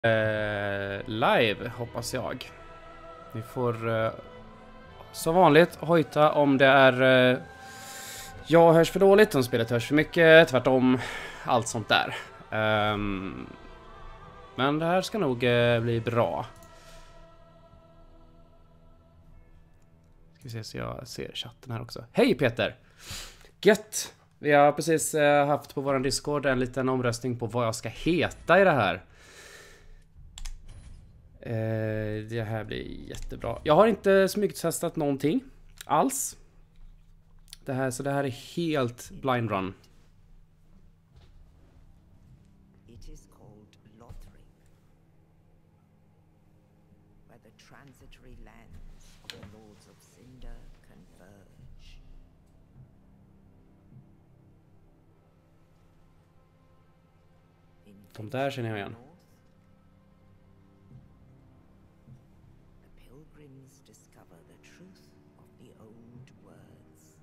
live, hoppas jag. Vi får som vanligt hojta om det är jag hörs för dåligt, om spelet hörs för mycket, tvärtom, allt sånt där. Men det här ska nog bli bra. Ska vi se så jag ser chatten här också. Hej Peter! Gött! Vi har precis haft på våran Discord en liten omröstning på vad jag ska heta i det här. Det här blir jättebra. Jag har inte smygtestat någonting alls. Så det här är helt blind run. It is called Lothring, where the transitory lands of the Lords of Cinder converge. De där känner jag igen. The pilgrims discover the truth of the old words.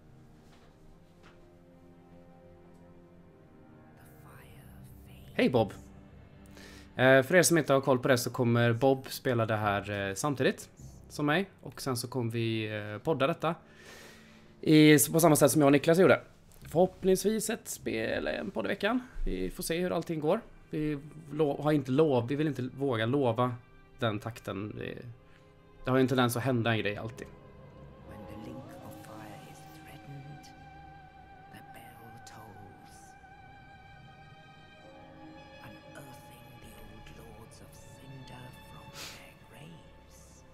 The fire fades. Hej Bob! För er som inte har koll på det så kommer Bob spela det här samtidigt som mig. Och sen så kommer vi podda detta på samma sätt som jag och Niklas gjorde. Förhoppningsvis ett spel en podd i veckan. Vi får se hur allting går. Vi vill inte våga lova den takten. Det har ju en tendens att hända en grej alltid. When the link of fire is threatened, the bell tolls, unearthing the old Lords of Cinder from their graves.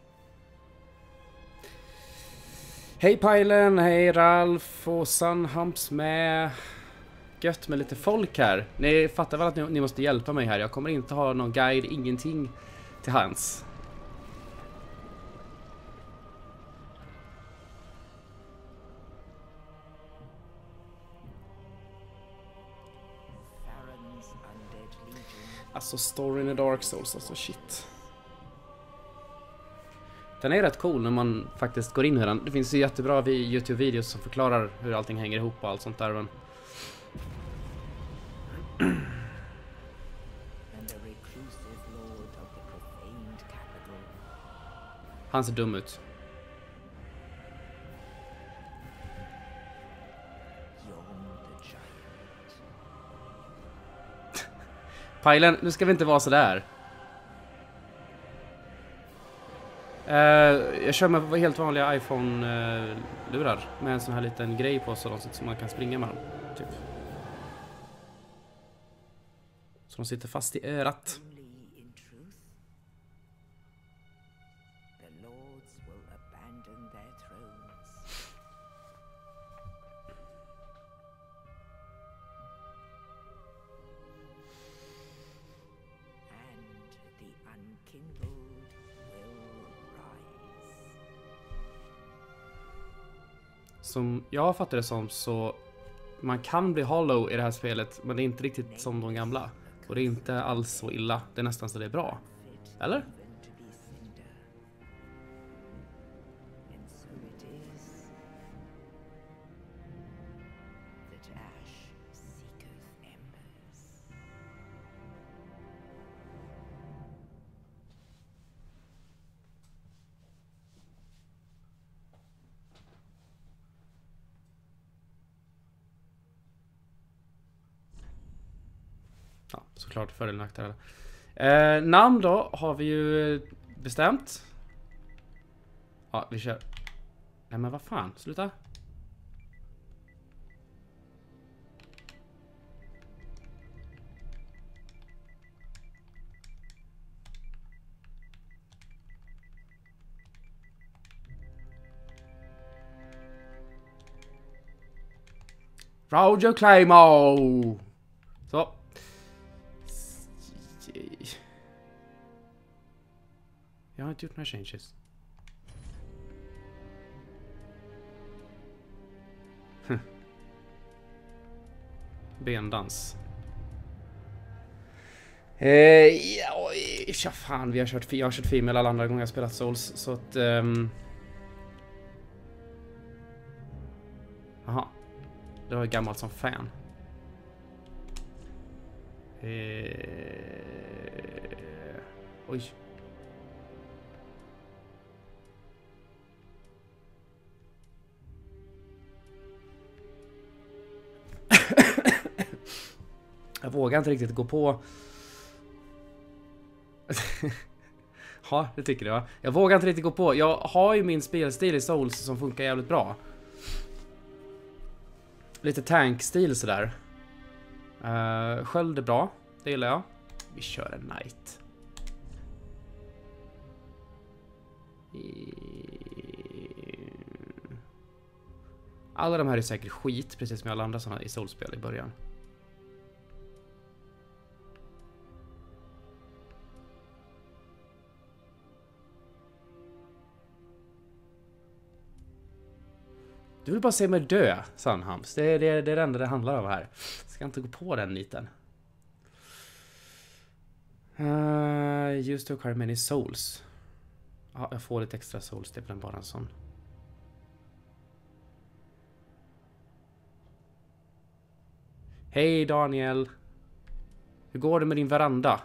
Hej Pajlen, hej Ralf och Sunhamps med. Gött med lite folk här. Ni fattar väl att ni måste hjälpa mig här. Jag kommer inte ha någon guide, ingenting till hands. Farron's undead legion. Alltså storyn i Dark Souls, alltså shit. Den är rätt cool när man faktiskt går in i den. Det finns ju jättebra YouTube-videos som förklarar hur allting hänger ihop och allt sånt där. Men... And the reclusive lord of the profaned capital. Han ser dum ut. Yon the giant. Pajlen, nu ska vi inte vara så där. Jag kör med helt vanliga iPhone-lurar med en sån här liten grej på så som man kan springa med dem, typ. Så de sitter fast i örat. Only in truth, the lords will abandon their thrones. And the unkindled will rise. Som jag fattar det som så man kan bli hollow i det här spelet, men det är inte riktigt som de gamla. Och det är inte alls så illa. Det är nästan så det är bra. Eller? Even to be cinder. And so it is that ash seeketh embers. Ja, såklart fördel och nackdelar. Namn då har vi ju bestämt. Ja, vi kör. Nej men vad fan, sluta. Roger Claymore. Så. Jag har inte gjort några changes. Bendans. Ja, fan, jag har kört female alla andra gånger jag spelat Souls. Så att... Aha. Det var gammalt som fan. Oj. Jag vågar inte riktigt gå på. Ja, det tycker jag. Jag vågar inte riktigt gå på. Jag har ju min spelstil i Souls som funkar jävligt bra. Lite tankstil sådär. Sköld är bra. Det gillar jag. Vi kör en knight. Alla de här är säkert skit, precis som alla andra sådana i Souls-spel i början. Du vill bara se mig dö, Sunhams. Det är det enda det handlar om här. Ska inte gå på den niten. Used to acquire many souls. Ja, jag får lite extra souls. Det blir bara en sån. Hej Daniel. Hur går det med din veranda?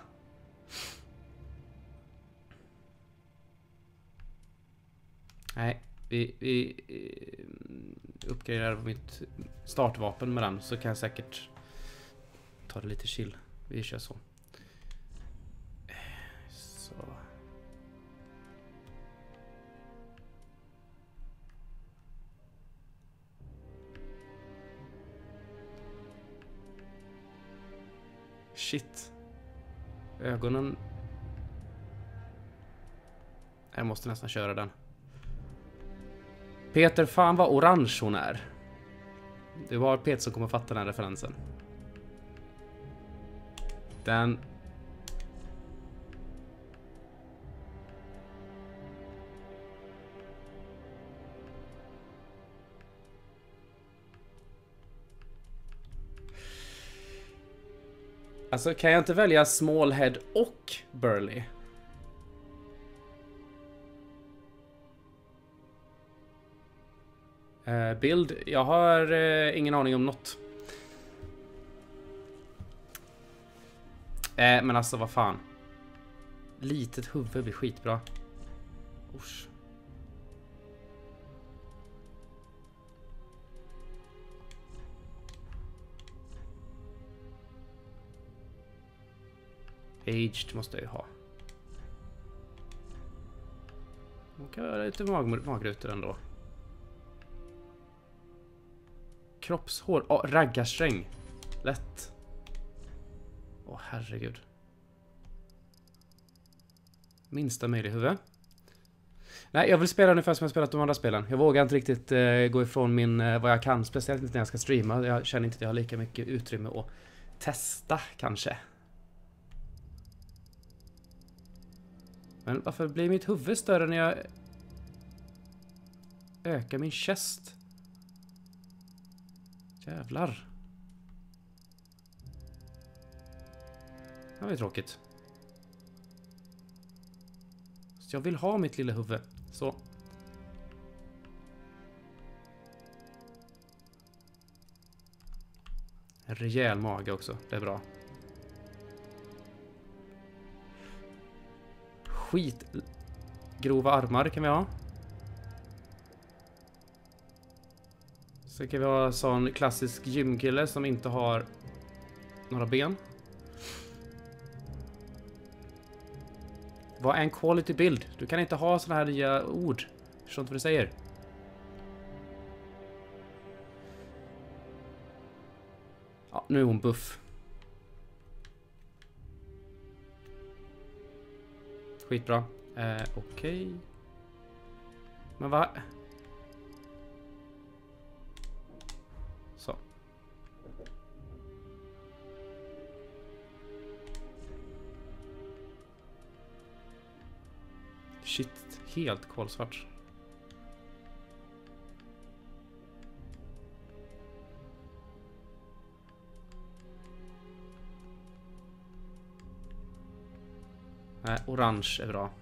Nej, vi uppgraderar mitt startvapen med den, så kan jag säkert ta det lite chill. Vi kör så. Så. Shit. Ögonen. Jag måste nästan köra den. Peter, fan vad orange hon är. Det var Peter som kommer fatta den här referensen. Den. Alltså, kan jag inte välja Smallhead och Burly? Bild. Jag har ingen aning om något. Men alltså, vad fan. Litet huvud blir skitbra. Usch. Aged måste jag ju ha. Kan vara lite magrutor ändå. Kroppshår. Raggarsträng. Lätt. Herregud. Minsta möjliga huvud. Nej, jag vill spela ungefär som jag spelat de andra spelen. Jag vågar inte riktigt gå ifrån vad jag kan. Speciellt inte när jag ska streama. Jag känner inte att jag har lika mycket utrymme att testa, kanske. Men varför blir mitt huvud större när jag ökar min chest? Jävlar. Det var ju tråkigt. Så jag vill ha mitt lilla huvud. Så. En rejäl mage också. Det är bra. Grova armar kan vi ha. Så kan vi ha sån klassisk gymkille som inte har några ben. Vad är en quality build? Du kan inte ha såna här nya ord. Jag förstår inte vad du säger. Ja, nu är hon buff. Skitbra. Okej. Men vad? Så. Shit, helt kolsvart. Nej, orange är bra.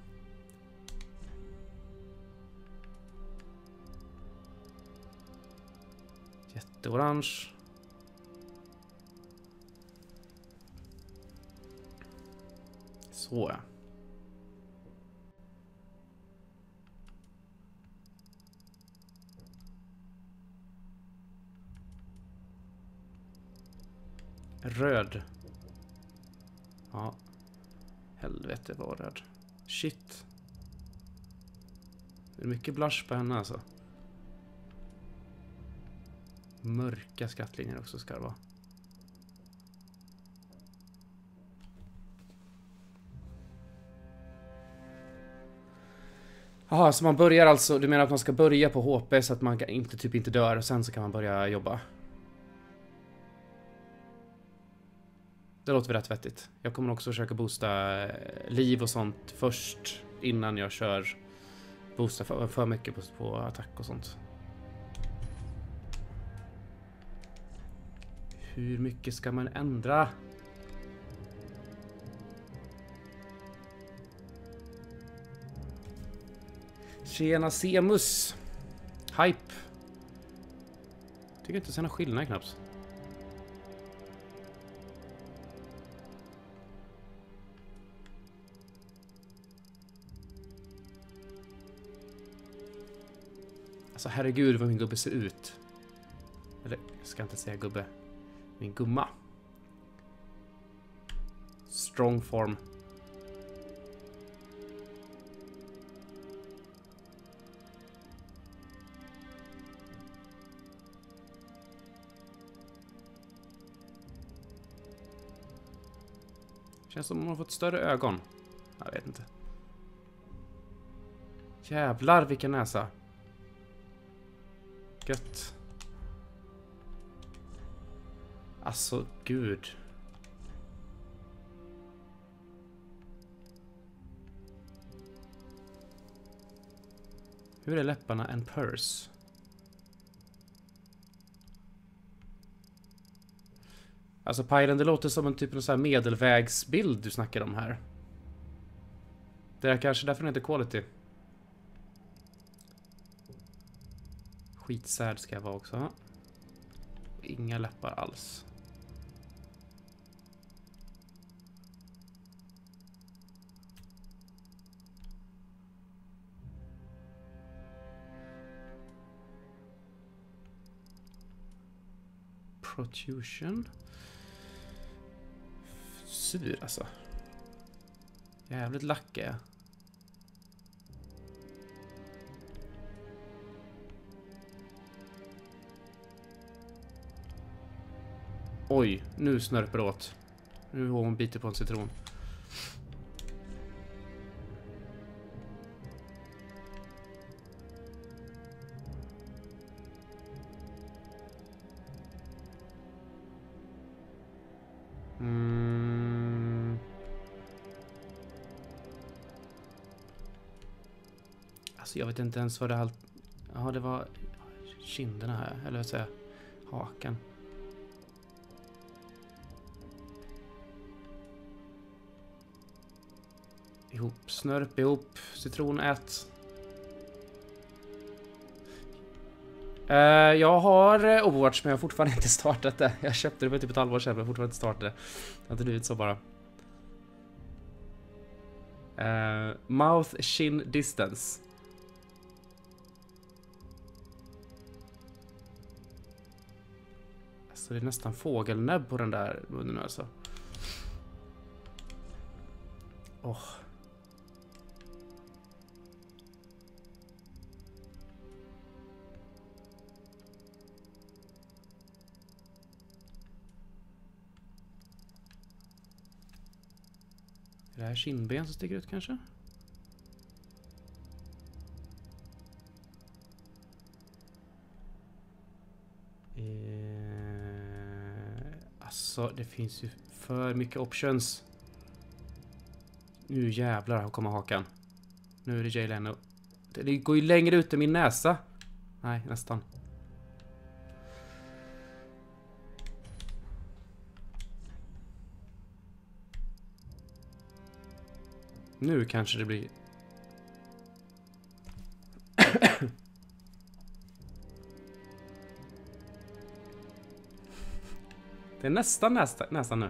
Jätteorange. Så ja. Röd. Ja. Helvete vad röd. Shit. Det är mycket blush på henne alltså. Mörka skattlinjer också ska det vara. Jaha, så man börjar alltså, du menar att man ska börja på HP så att man inte dör och sen så kan man börja jobba? Det låter väl rätt vettigt. Jag kommer också försöka boosta liv och sånt först innan jag kör boosta för mycket på attack och sånt. Hur mycket ska man ändra? Tjena Semus. Hype. Tycker inte ser någon skillnad knappt. Alltså herregud vad min gubbe ser ut. Eller jag ska inte säga gubbe. Min gumma. Strong form. Känns som hon har fått större ögon. Jag vet inte. Jävlar vilken näsa. Gött. Alltså gud. Hur är läpparna en purse? Alltså Pyren, det låter som en typ av så här medelvägsbild du snackar om här. Det är kanske därför inte quality. Skitsärd ska jag vara också. Inga läppar alls. Protrusion. Sur alltså. Jävligt lack är jag. Oj, nu snörper det åt. Nu har hon biter på en citron. Alltså jag vet inte ens vad det här... Ja, det var kinderna här. Eller vad säger jag? Hakan. Snörp ihop. Citronät. Jag har Overwatch men jag har fortfarande inte startat det. Jag köpte det för typ ett halvår sedan men jag har fortfarande inte startat det. Det har inte blivit så bara. Mouth chin distance. Alltså det är nästan fågelnäbb på den där munnen alltså. Åh. Är det här kindben som sticker ut kanske? Alltså det finns ju för mycket options. Nu jävlar kommer hakan. Nu är det Jay Leno. Det går ju längre ut i min näsa. Nej, nästan. Nu kanske det blir... Det är nästan nu.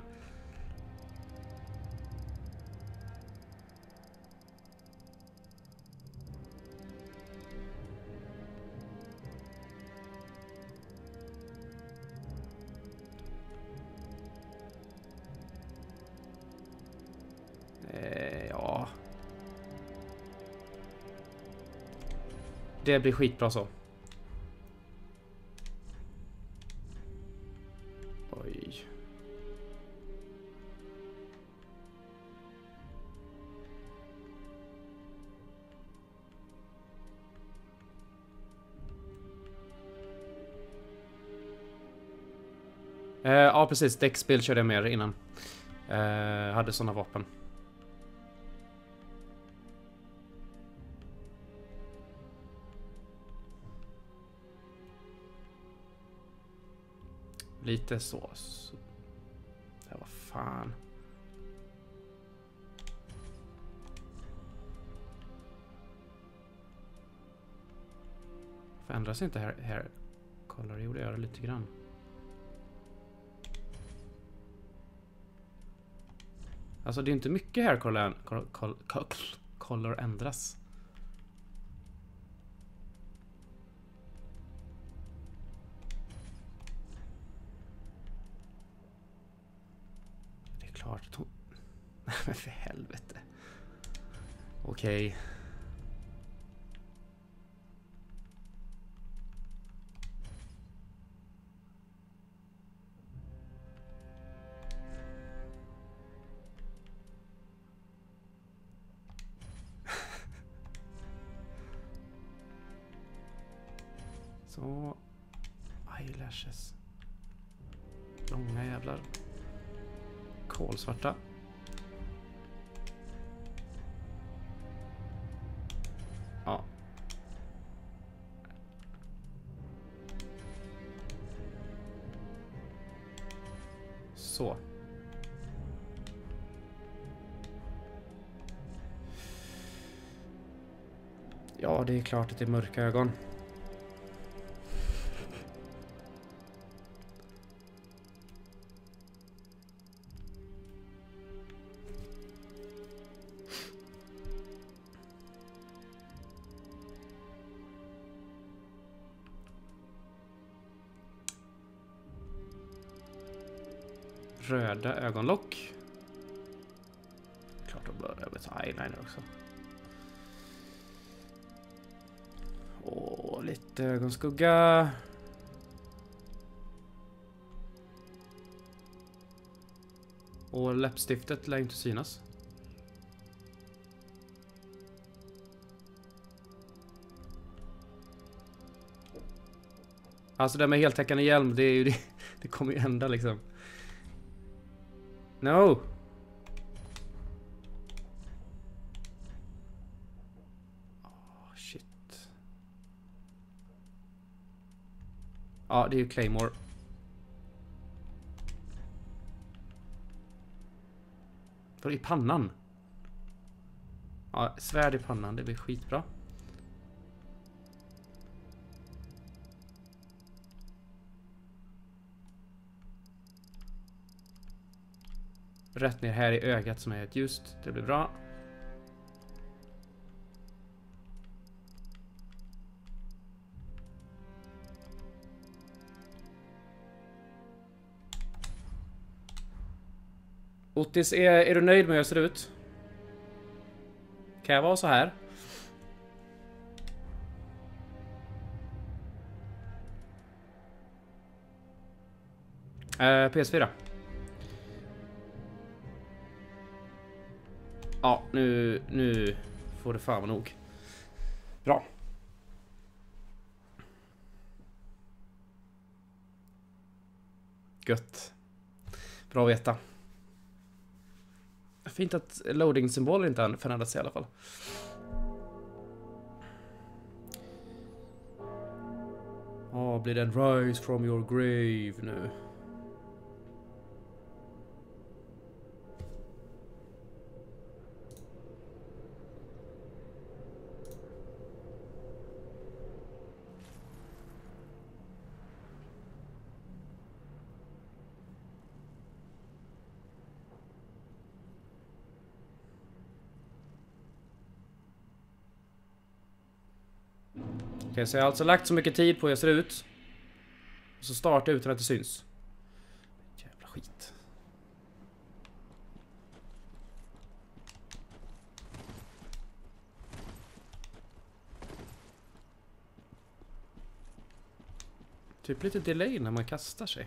Det blir skitbra så. Oj. Ja, precis. Däckspel körde jag med innan. Hade såna vapen. Lite så. Det var fan. Förändras inte här color? Jo, det gör det lite grann. Alltså det är inte mycket här color ändras. Det är klart att hon... Men för helvete. Okej. Så. Eyelashes. Långa jävlar. Kolsvarta. Ja. Så. Ja, det är klart att det är mörka ögon. Röda ögonlock. Klart att blöda över ett eyeliner också. Och lite ögonskugga. Och läppstiftet lär inte synas. Alltså det med heltäckande hjälm, det är ju det kommer ju hända liksom. No. Oh, shit. Ja, det är ju Claymore. För i pannan. Ja, svärd i pannan, det blir skitbra. Rätt ner här i ögat som är ett ljust. Det blir bra. Otis, är du nöjd med hur jag ser ut? Kan jag vara så här? PS4. Ja, nu får det fan vara nog. Bra. Gött. Bra att veta. Fint att loading-symboler inte har förändrats i alla fall. Blir det en rise from your grave nu? Okej, så jag har alltså lagt så mycket tid på hur jag ser ut. Och så startar utan att det syns. Jävla skit. Typ lite delay när man kastar sig.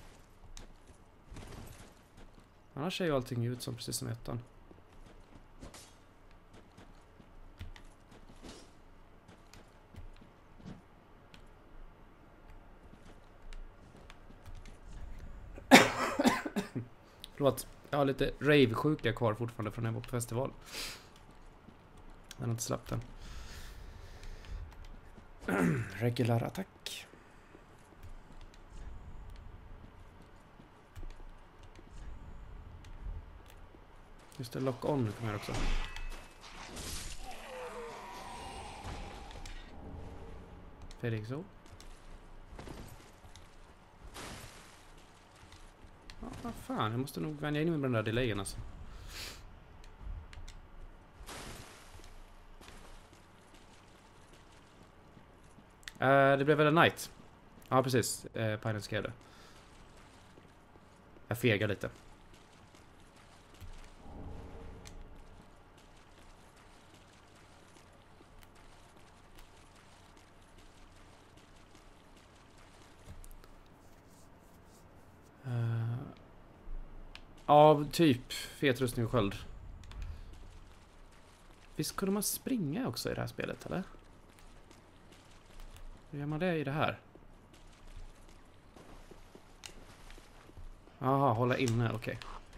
Annars ser ju allting ut som precis som ettan. Förlåt, jag har lite rave-sjuka kvar fortfarande från när jag var på festival. Jag har inte släppt den. Regular attack. Just det, lock on kommer här också. Fredrik så. Ja, vad fan, jag måste nog vänja in mig med den där delayen alltså. Det blev väl en night. Ja, precis. Piraten skrev det. Jag fegar lite. Ja, typ. Fet rustning och sköld. Visst kunde man springa också i det här spelet, eller? Hur gör man det i det här? Jaha, hålla inne, okej.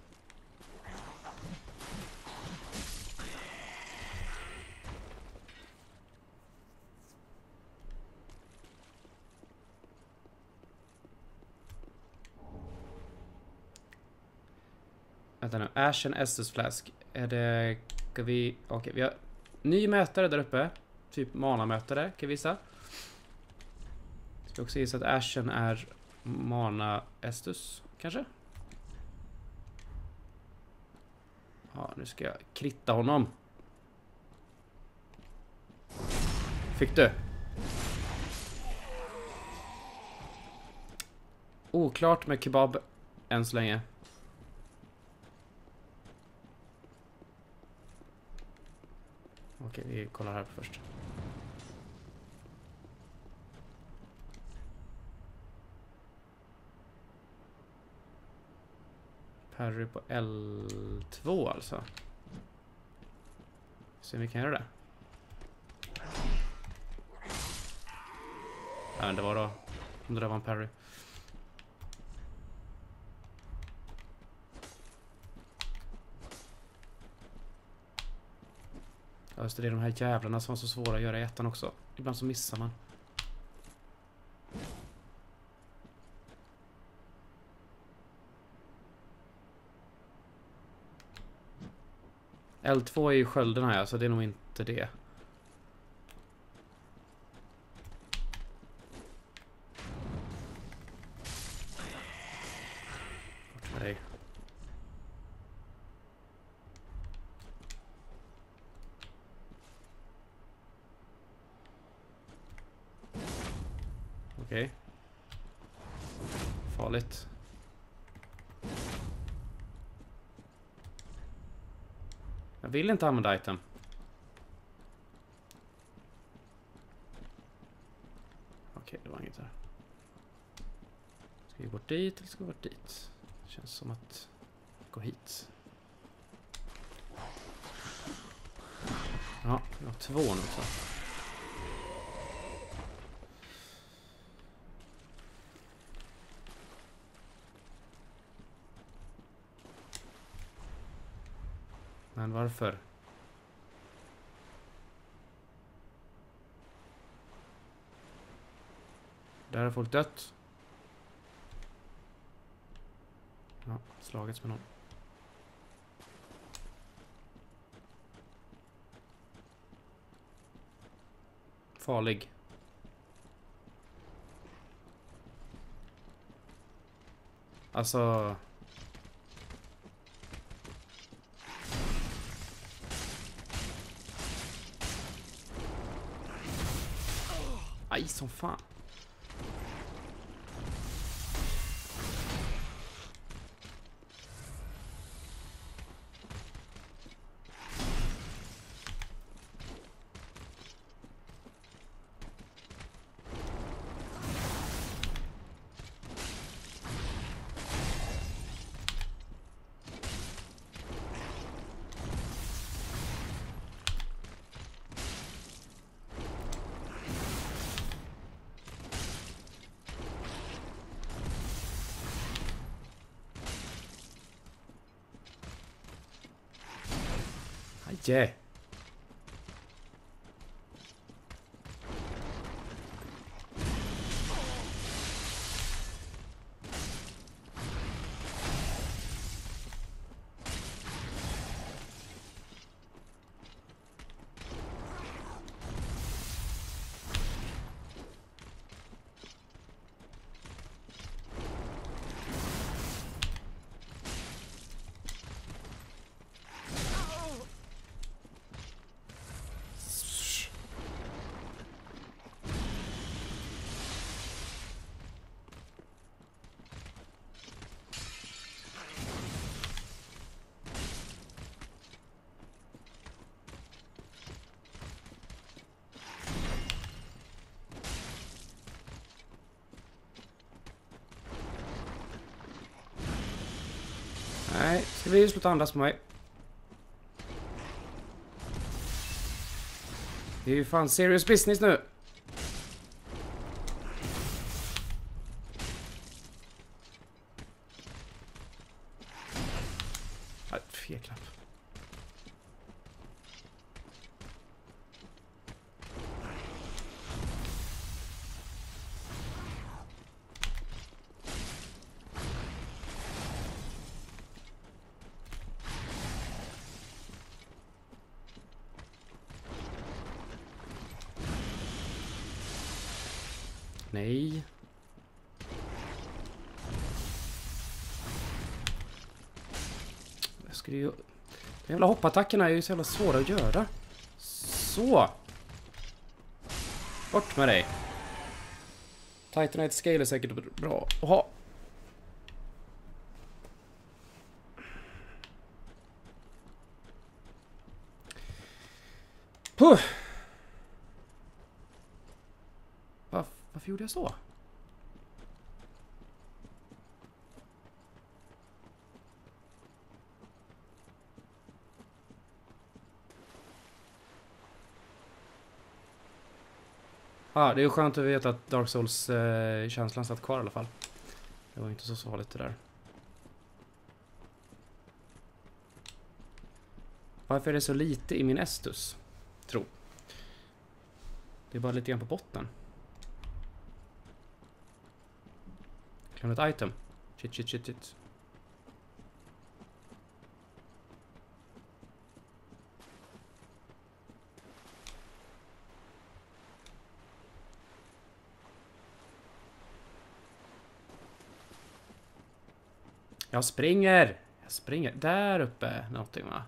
Vänta nu, Ashen Estus Flask. Är det... Ska vi... Okej, vi har ny mätare där uppe. Typ mana-mätare, kan vi visa. Ska också gissa att Ashen är Mana Estus, kanske? Ja, nu ska jag kritta honom. Fick du? Oklart med kebab än så länge. Okej, vi kollar här först. Parry på L2 alltså. Se om vi kan göra det. Ja, det var då. Om det var en parry. Ja, just det är de här jävlarna som var så svåra att göra i ettan också. Ibland så missar man. L2 är ju skölden här, så det är nog inte det. Bort med dig. Okej. Farligt. Jag vill inte använda item. Okej, det var inget där. Ska vi gå dit eller ska vi gå dit? Känns som att gå hit. Ja, vi har 2 nu så. Men varför? Där har folk dött. Ja, slagits med någon. Farlig. Alltså... Aj, som fan. Yeah. Nej, ska vi sluta andas på mig? Det är ju fan serious business nu. Fel knapp. Nej. Jag skulle ju... De jävla hoppattackerna är ju så jävla svåra att göra. Så. Bort med dig. Titanite scale är säkert bra att ha. Puh. Varför gjorde jag så? Det är skönt att veta att Dark Souls-känslan satt kvar i alla fall. Det var inte så farligt det där. Varför är det så lite i min Estus? Tro. Det är bara lite grann på botten. Klämmer ett item. Shit. Jag springer. Där uppe någonting, va?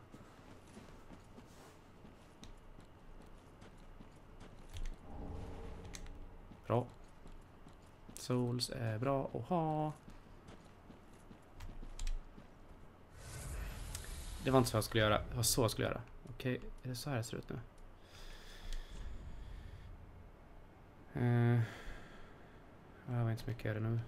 Bra. Souls är bra att ha. Det var inte så jag skulle göra. Det var så jag skulle göra. Okej, är det så här det ser ut nu? Jag vet inte så mycket är det nu.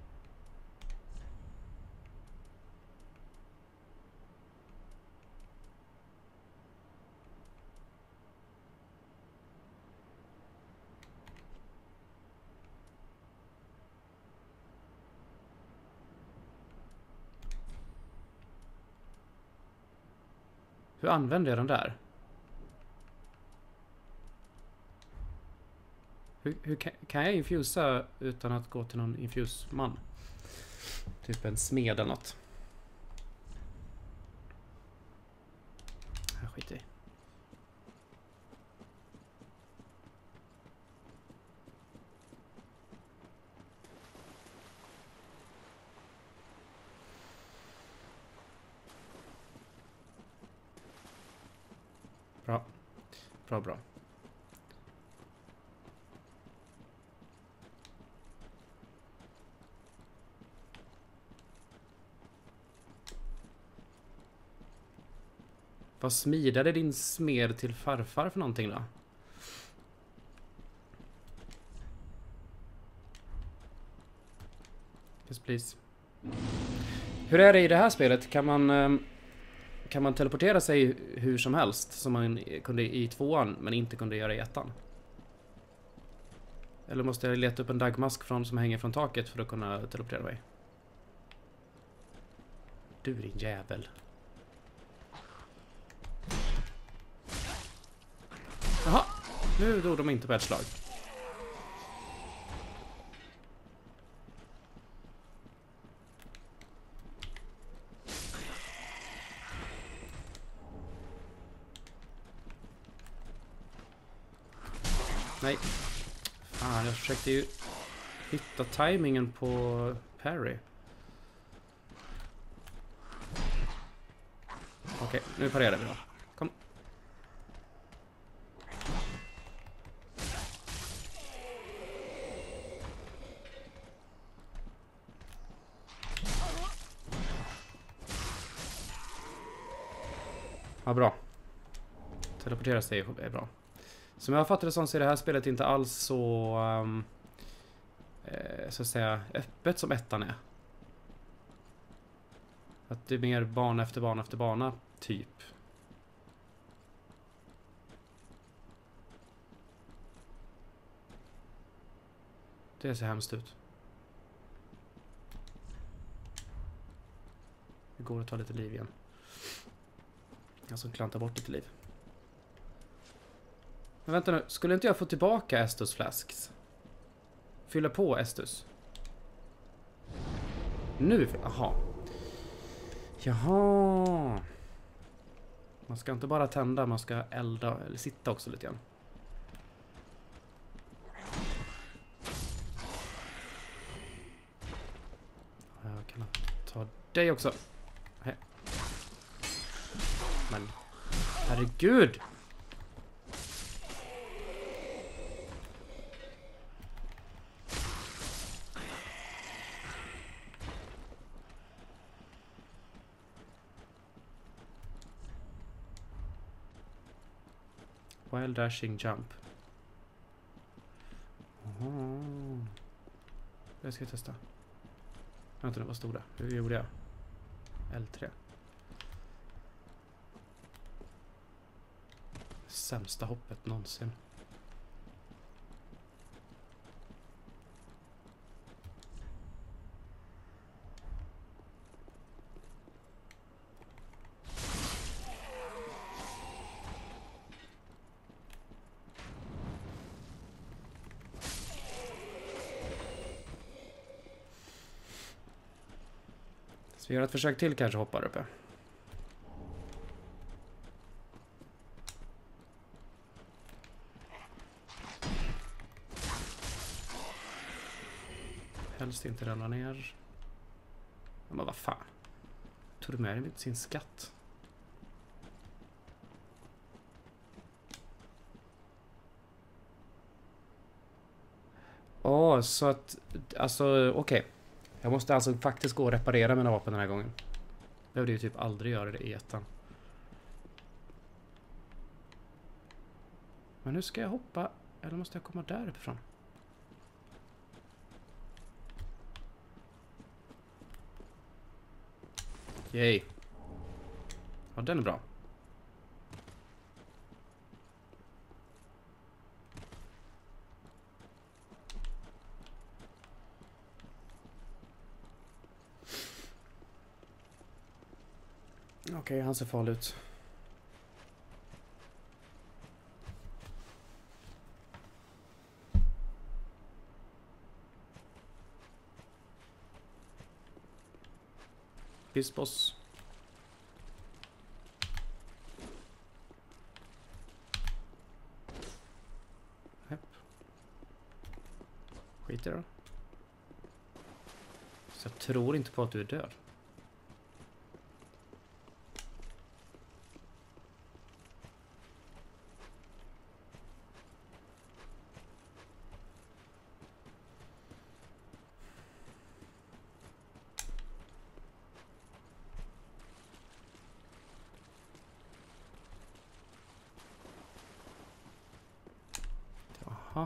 Hur använder jag den där? Hur kan jag infusa utan att gå till någon infusman? Typ en smed eller något. Jag skiter i. Bra. Vad smidade din smed till farfar för någonting då? Yes, please. Hur är det i det här spelet? Kan man teleportera sig hur som helst som man kunde i 2:an men inte kunde göra i 1:an? Eller måste jag leta upp en dagmask som hänger från taket för att kunna teleportera mig? Du din jävel. Jaha, nu dog de inte på ett slag. Nej. Fan, jag försökte ju hitta timingen på parry. Okej, nu parerar vi då. Kom. Ja, bra. Teleportera sig är bra. Som jag fattar det som så är det här spelet inte alls så så att säga öppet som ettan är. Att det är mer bana efter bana efter bana typ. Det ser hemskt ut. Det går att ta lite liv igen. Alltså klanta bort lite liv. Men vänta nu, skulle inte jag få tillbaka Estus flasks? Fylla på Estus. Nu, aha. Jaha. Man ska inte bara tända, man ska elda eller sitta också lite grann. Jag kan ta dig också. Hej. Men herregud. Wild dashing jump. Oho. Jag ska testa. Vänta nu, vad stod det? Hur gjorde jag? L3. Sämsta hoppet någonsin. Så vi gör ett försök till kanske hoppar uppe. Helst inte ramla ner. Men vad fan. Tog du med dig sin skatt? Åh, så att... Alltså, okej. Jag måste alltså faktiskt gå och reparera mina vapen den här gången. Behövde ju typ aldrig göra det i ettan. Men nu ska jag hoppa. Eller måste jag komma där uppifrån? Yay. Ja, den är bra. Okej, han ser farlig ut. Bispos. Hepp. Skit i det då. Så jag tror inte på att du är död. Jaha.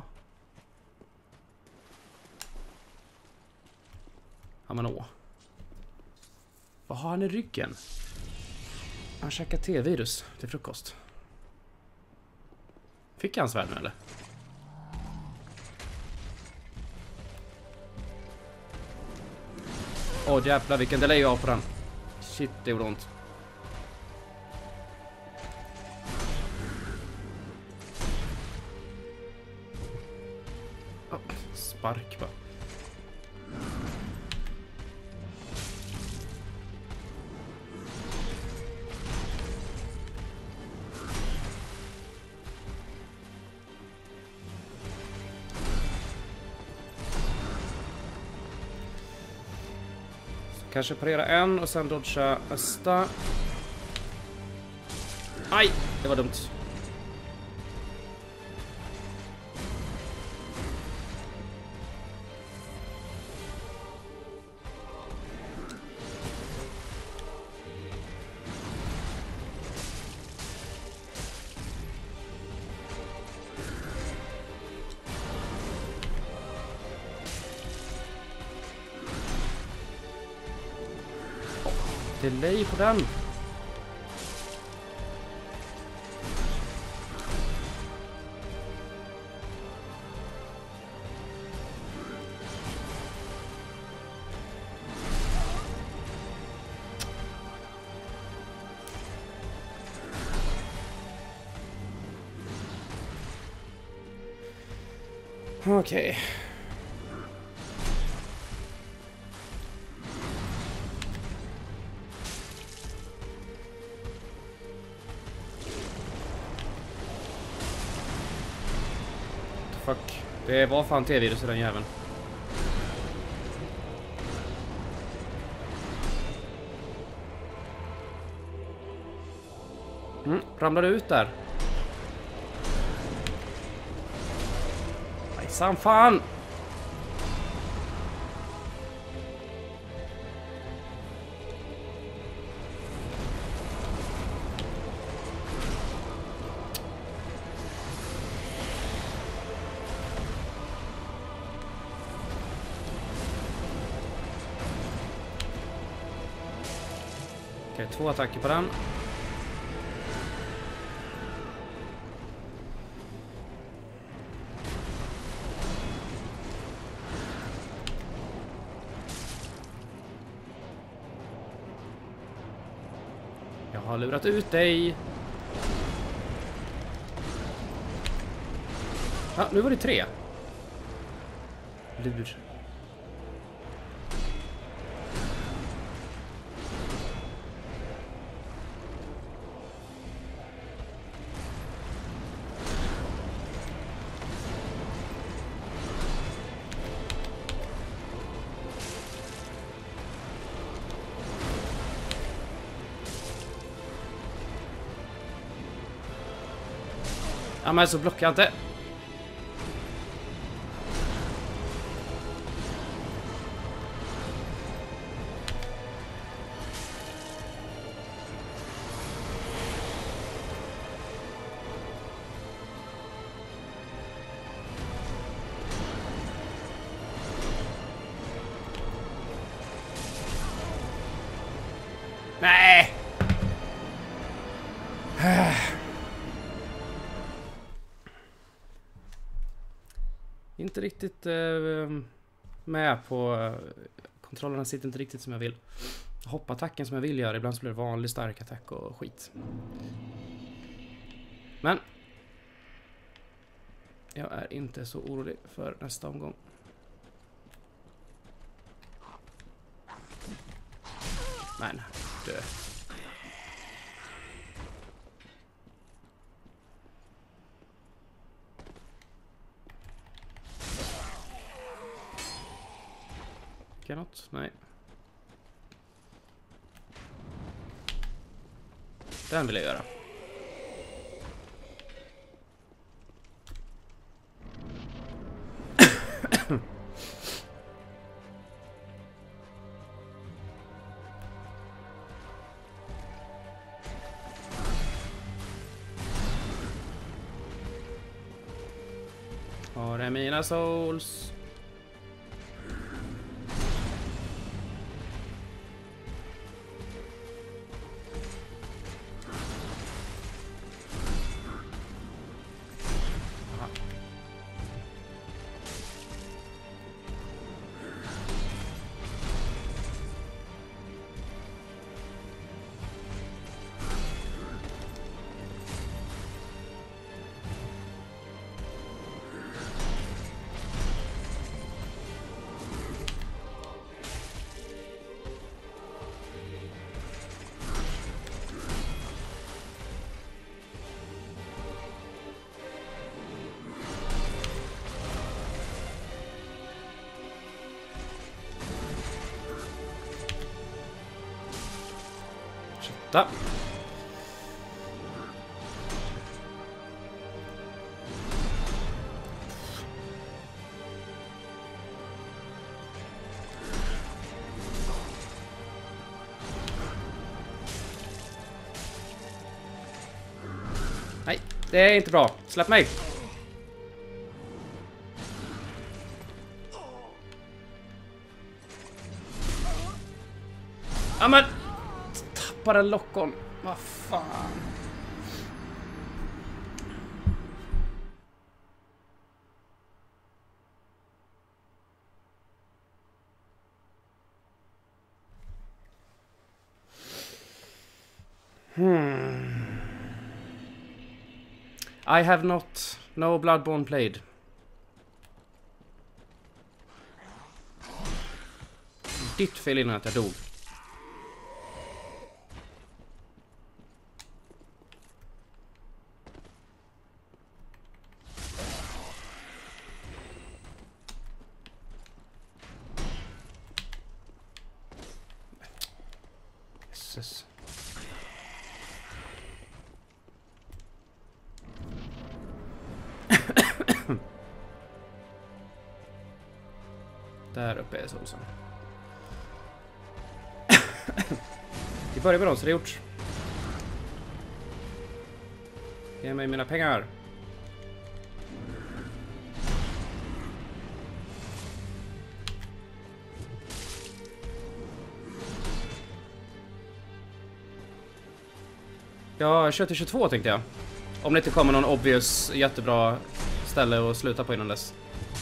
Ja men åh. Vad har han i ryggen? Han käkar T-virus till frukost. Fick han svärd nu eller? Åh jävlar vilken delay jag har på den. Shit det gjorde ont. spark bara. Kanske parera en och sen dodga nästa. Aj, det var dumt. Delay på den. Okej. Fuck. Det var fan T-virus i den jäveln. Ramlade ut där. Nej, sam fan. Okej, 2 attacker på den. Jag har lurat ut dig. Ja, nu var det 3. Lur. Ja, men så blockar jag inte. Nej! Inte riktigt med på kontrollerna sitter inte riktigt som jag vill. Hoppattacken som jag vill göra. Ibland så blir det vanlig stark attack och skit. Men jag är inte så orolig för nästa omgång. Men dö. Kan något? Nej. Den vill jag göra. Har är mina souls? 8. Nej, det är inte bra. Släpp mig. Ja men tappade lockon. Vad fan. I have no Bloodborne played. Ditt fel innan att jag dog. Jesus. Där uppe är såsen. Vi börjar med dem så det är gjort. Ge mig mina pengar. Jag kör till 22 tänkte jag. Om det inte kommer någon obvious jättebra ställe att sluta på innan dess.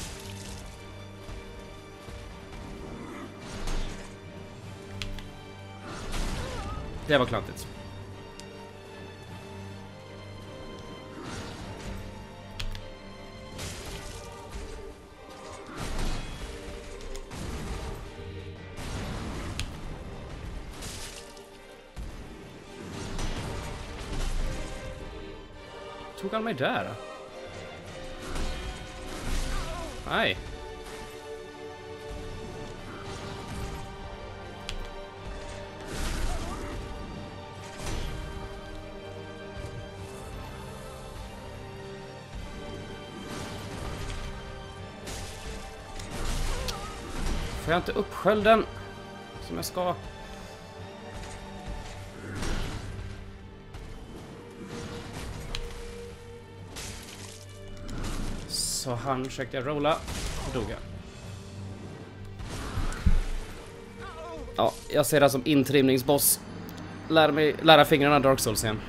Det var klantigt. Tog han mig där? Nej. Får jag inte upp skölden som jag ska? Så han försökte jag rolla och dog jag. Ja, jag ser det som intrimningsboss. Lära fingrarna Dark Souls igen.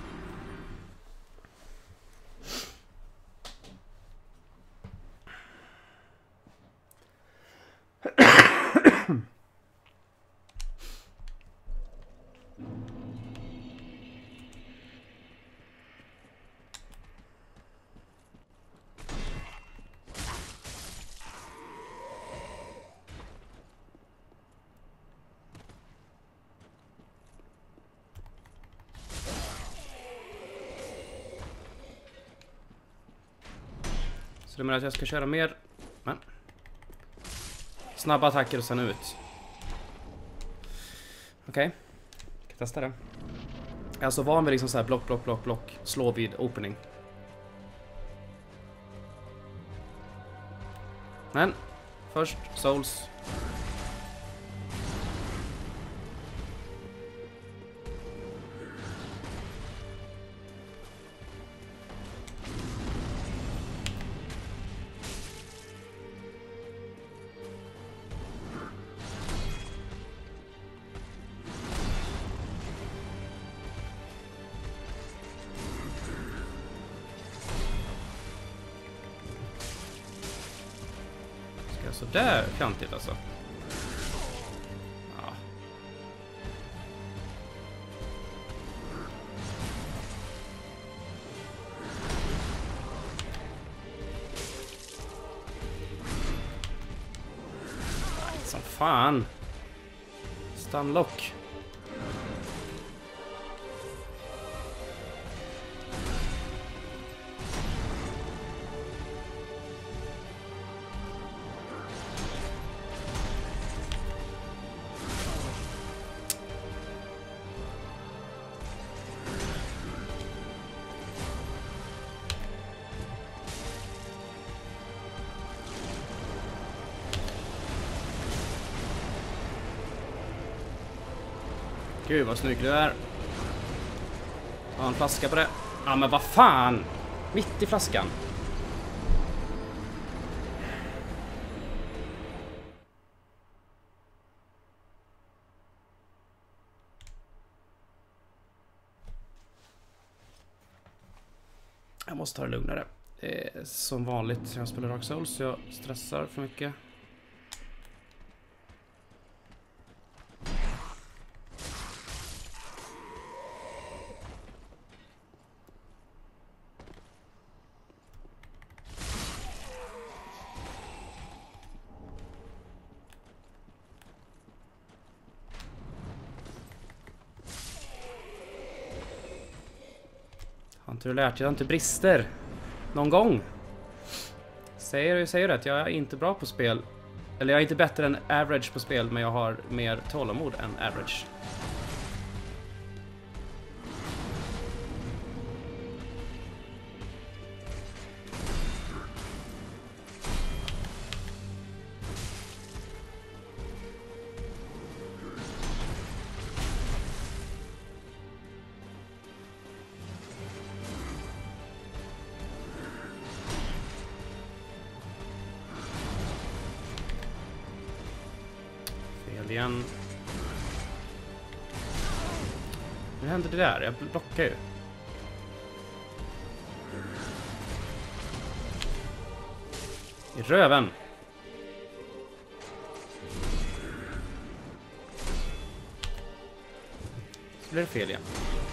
Så det menar att jag ska köra mer. Men. Snabba attacker och sen ut. Okej. Ska testa det. Jag är alltså van vid liksom så här block. Slå vid opening. Men. Först souls. Så där kantigt alltså. Ja. Nej, som fan. Stunlock. Gud vad snygg du är. Har en flaska på det. Ja men vad fan. Mitt i flaskan. Jag måste ta det lugnare. Som vanligt när jag spelar Dark Souls så jag stressar för mycket. Har inte du lärt dig att inte brister någon gång? Säger rätt, jag är inte bra på spel. Eller jag är inte bättre än average på spel, men jag har mer tålamod än average. Igen. Nu händer det där, jag blockar ju. I röven. Så blir det fel igen.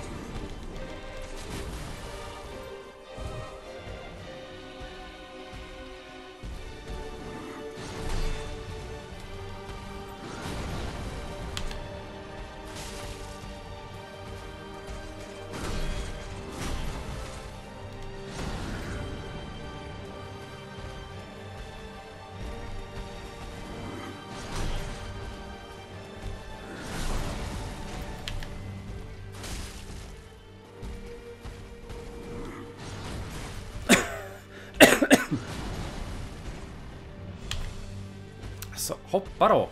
Så hoppa då.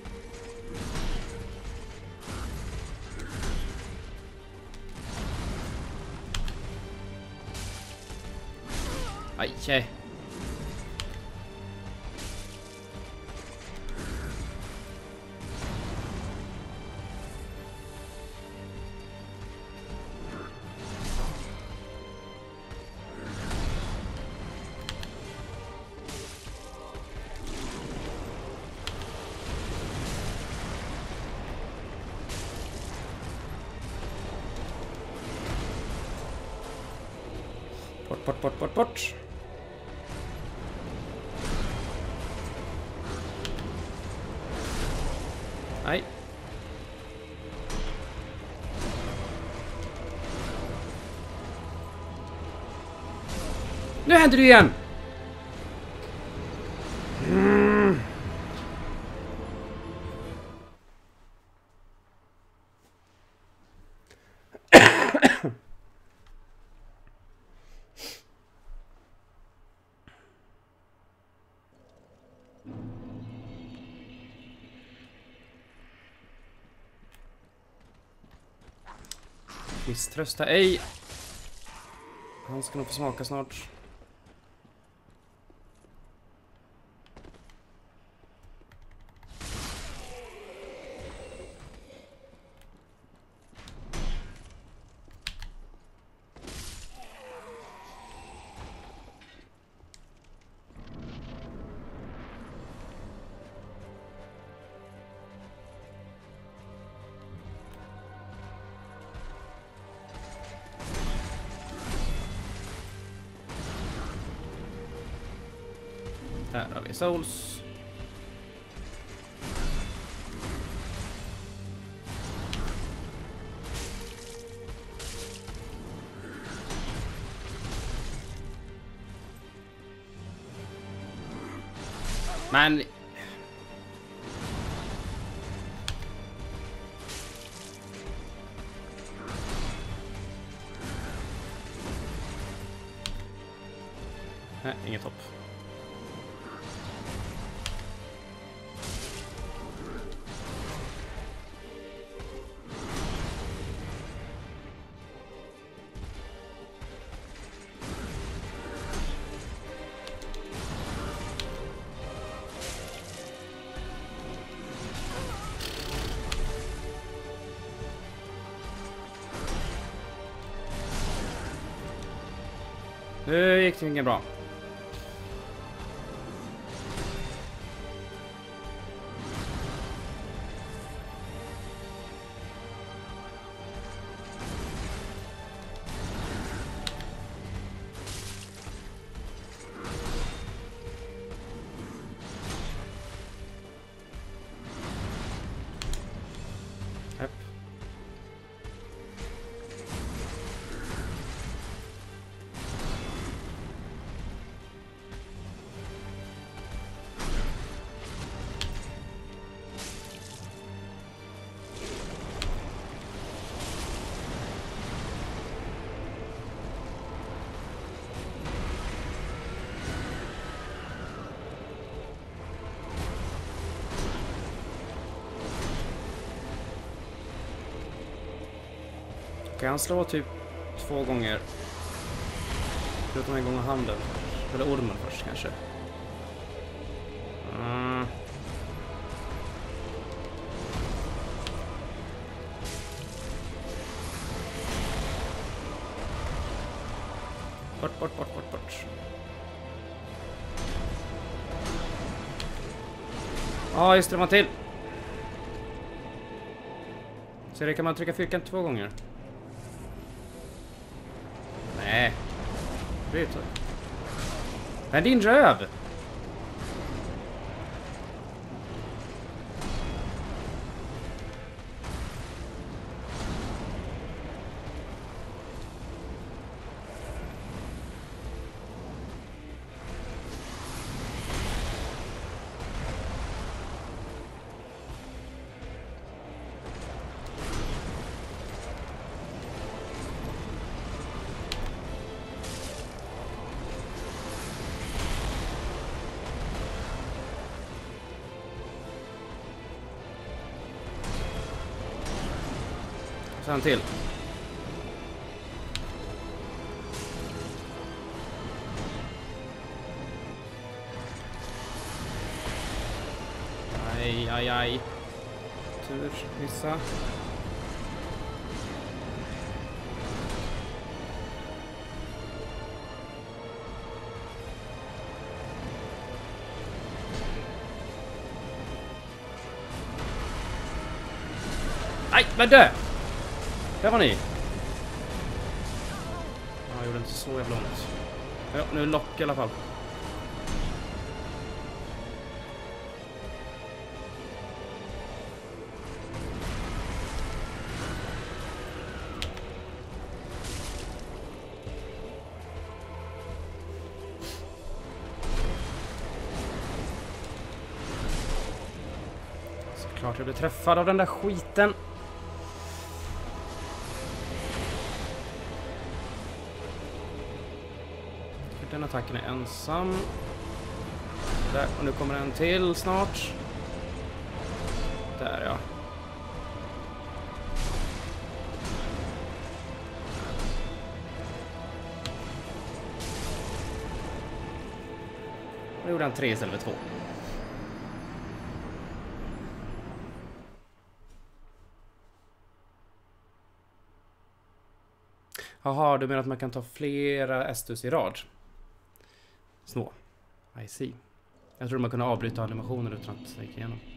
Aj. Bort. Nej. Nu händer det igen. Misströsta ej. Han ska nog få smaka snart. Här har vi Souls. Men nej, inget hopp. Nu gick det inget bra. Japp. Kan han slå typ 2 gånger? Förutom en gång av handen. Eller ormen först kanske. Bort. Ja, just det, man till. Så det kan man trycka fyrkant 2 gånger. Nej. Byt. Men din röv! En till. Aj. Tur, missa. Aj, men dö! Där var ni. Jag gjorde inte så jävla ont. Ja, nu är lock i alla fall. Såklart jag blev träffad av den där skiten. Den attacken är ensam. Där, och nu kommer en till snart. Där, ja. Nu gjorde han 3 istället för 2. Jaha, du menar att man kan ta flera Estus i rad? Snå. I see. Jag tror man kunde avbryta animationen utan att det gick igenom.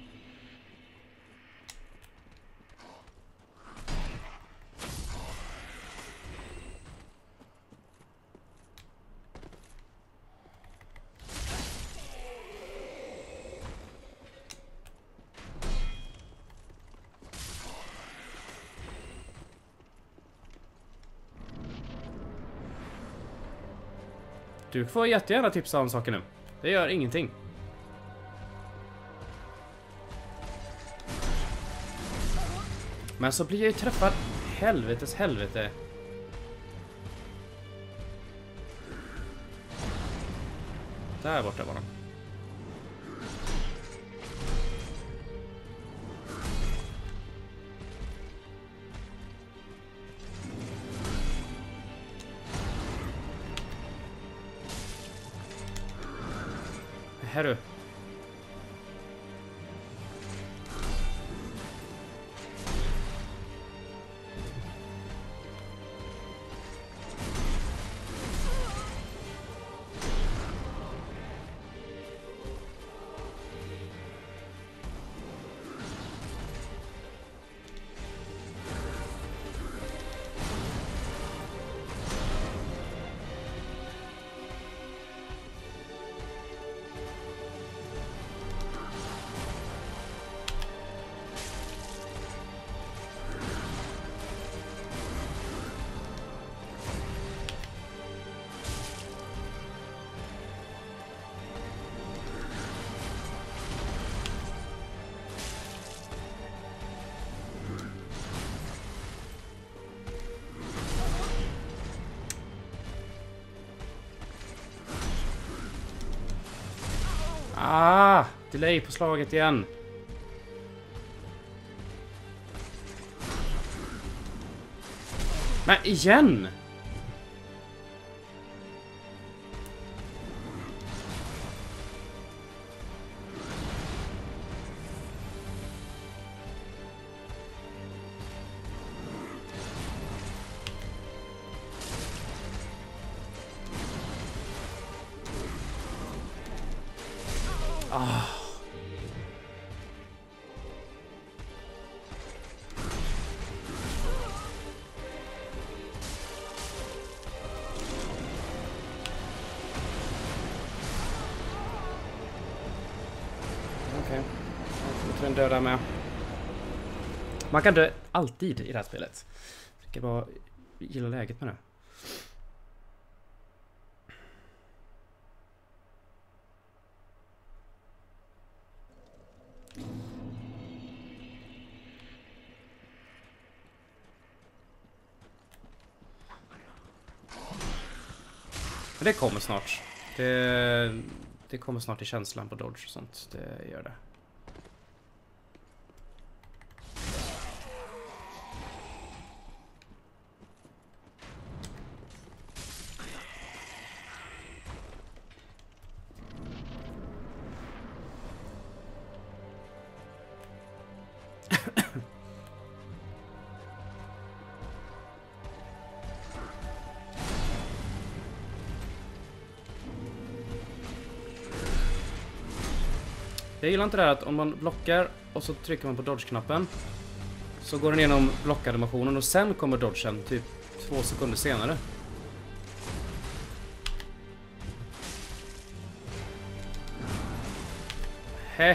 Du får jättegärna tipsa om saker nu. Det gör ingenting. Men så blir jag ju träffad. Helvete. Där borta bara. Här du. Ah! Delay på slaget igen. Men igen! Ah. Okej. Jag får den döda med. Man kan dö alltid i det här spelet. Jag ska bara gilla läget med det. Men det kommer snart. Det kommer snart i känslan på dodge och sånt. Det gör det. Jag gillar inte det här att om man blockar och så trycker man på dodge-knappen så går den igenom blockanimationen och sen kommer dodgen typ 2 sekunder senare. Hä?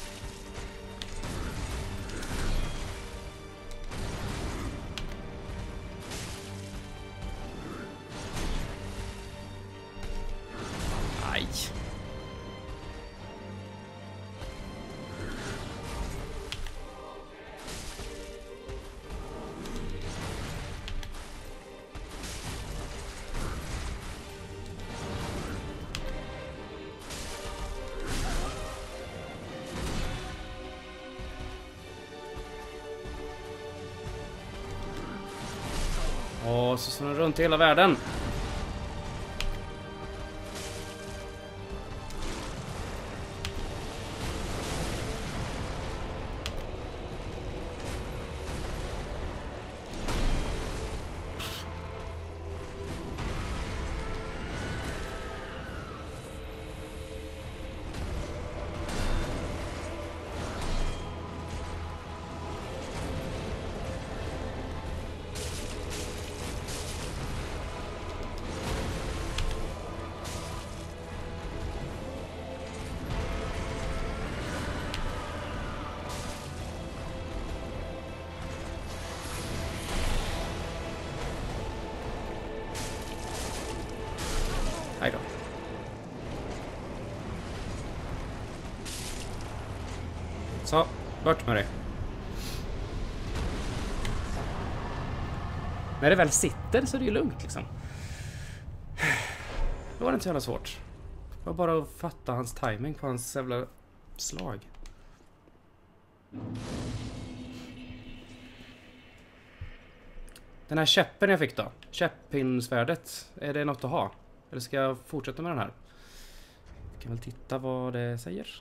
Aj. Och så snurrar runt i hela världen. Hej då. Så, bort med det. När det väl sitter så är det ju lugnt liksom. Det var inte så jävla svårt. Det var bara att fatta hans timing på hans jävla slag. Den här käppen jag fick då. Käppinnsvärdet. Är det något att ha? Eller ska jag fortsätta med den här? Jag kan väl titta vad det säger.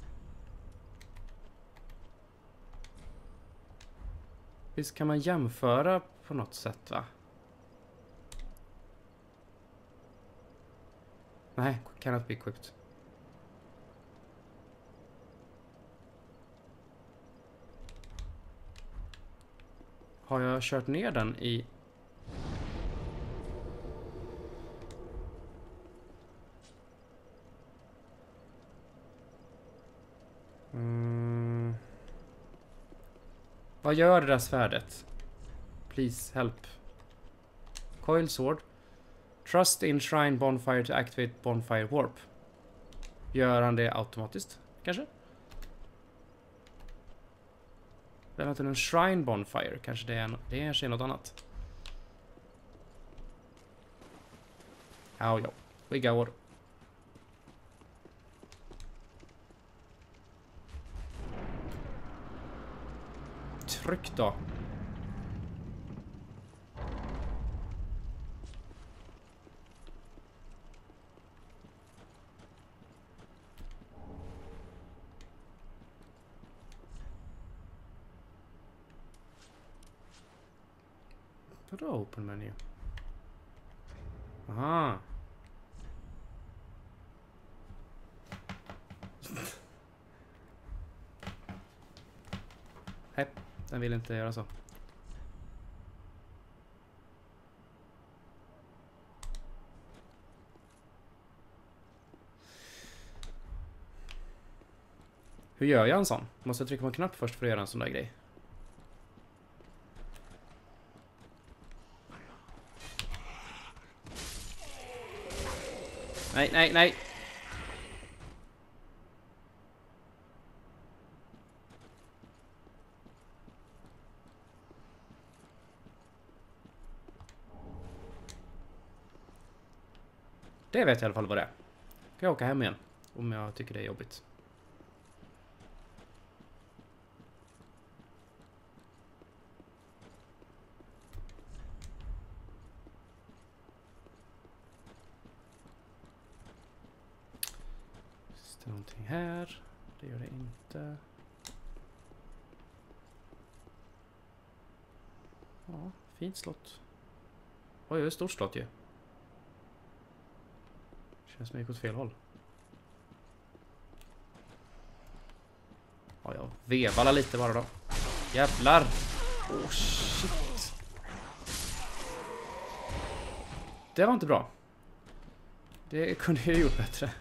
Visst kan man jämföra på något sätt va? Nej, cannot be equipped. Har jag kört ner den i... Vad gör det där svärdet? Please help. Coil sword. Trust in shrine bonfire to activate bonfire warp. Gör han det automatiskt? Kanske? Det är inte en shrine bonfire. Kanske det är något annat. Ja, we go. Tryck då. Vadå open menu? Aha. Nej, den vill inte göra så. Hur gör jag en sån? Måste jag trycka på en knapp först för att göra en sån där grej? Nej, nej, nej. Det vet jag i alla fall vad det är. Kan jag åka hem igen om jag tycker det är jobbigt. Finns det någonting här? Det gör det inte. Ja, fint slott. Oj, det är ett stort slott ju. Känns som jag gick åt fel håll. Ja, jag vevar lite bara då. Jävlar! Oh shit! Det var inte bra. Det kunde jag gjort bättre.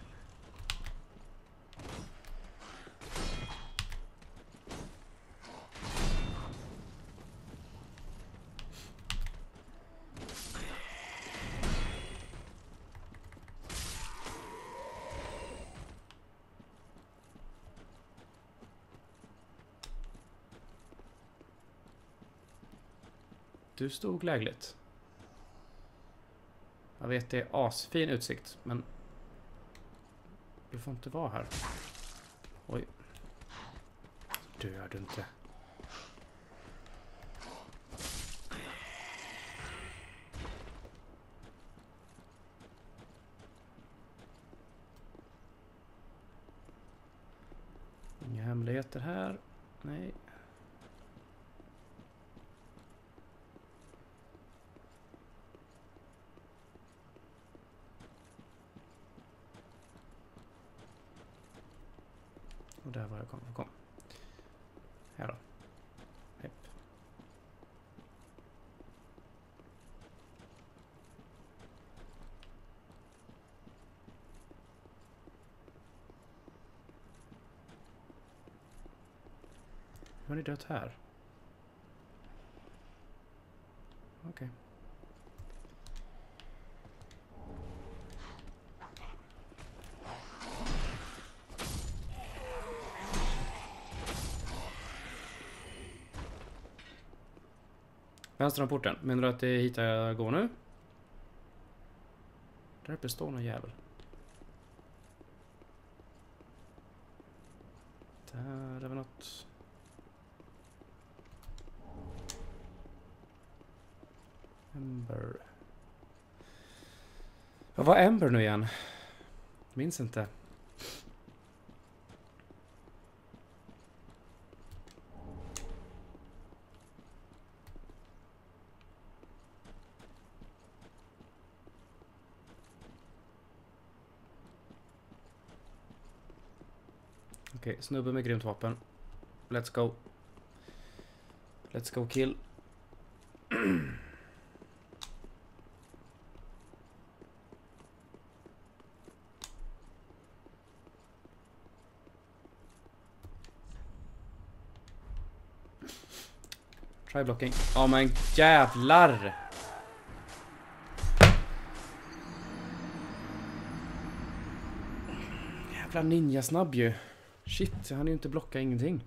Du stod lägligt. Jag vet det är asfin utsikt, men du får inte vara här. Oj. Dör du inte. Inga hemligheter här. Nej. Och där var jag kom. Här då. Hepp. Hur har ni dött här? Okej. Vänster om porten. Menar du att det är hit jag går nu? Där uppe står någon jävel. Där är väl något. Ember. Vad var Ember nu igen? Minns inte. Okej, snubbe med grymt vapen. Let's go. Let's go kill. Try blocking. Ja men jävlar! Jävla ninja snabb ju. Shit, jag hann ju inte blocka ingenting.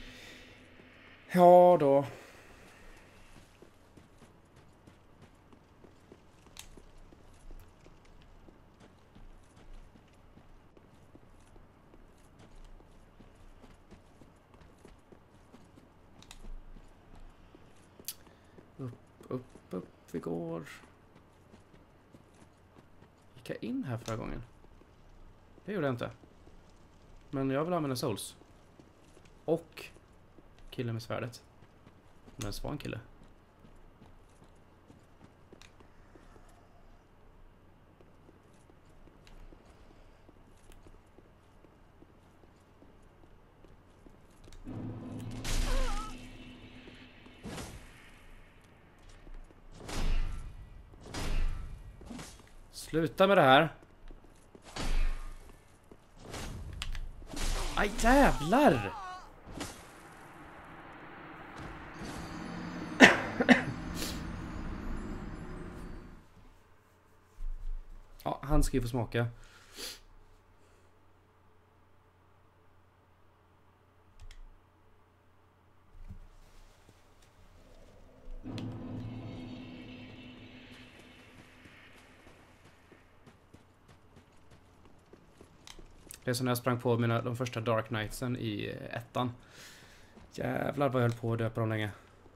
Ja då. Upp vi går. Gick jag in här förra gången? Det gjorde jag inte. Men jag vill använda souls. Och killen med svärdet. Men en svan kille. Sluta med det här. Aj, jävlar! Ja, han ska ju få smaka. Det är som när jag sprang på de första Dark Knightsen i ettan. Jävlar vad jag höll på att dö på dem länge.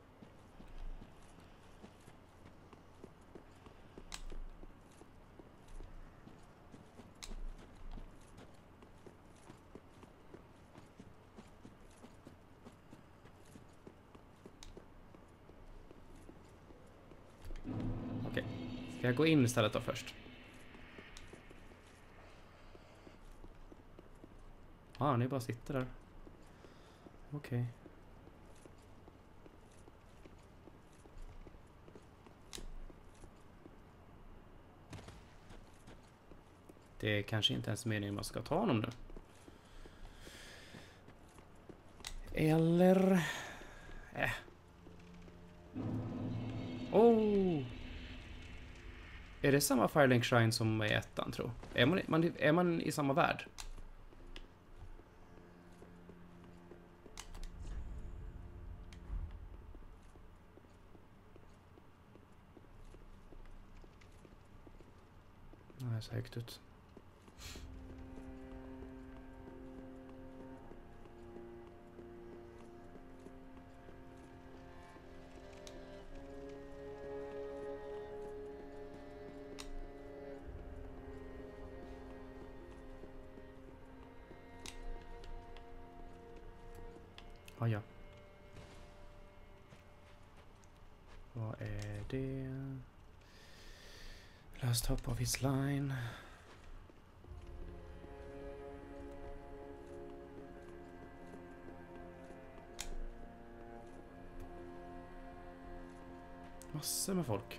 Okej. Ska jag gå in istället då först? Ni bara sitter där. Okej. Det är kanske inte ens meningen man ska ta honom nu. Eller... Oh! Är det samma Firelink Shrine som i ettan, tror jag? Är man i samma värld? Nej, så högt ut. Ja. Vad är det? Last top of his line. Massor med folk.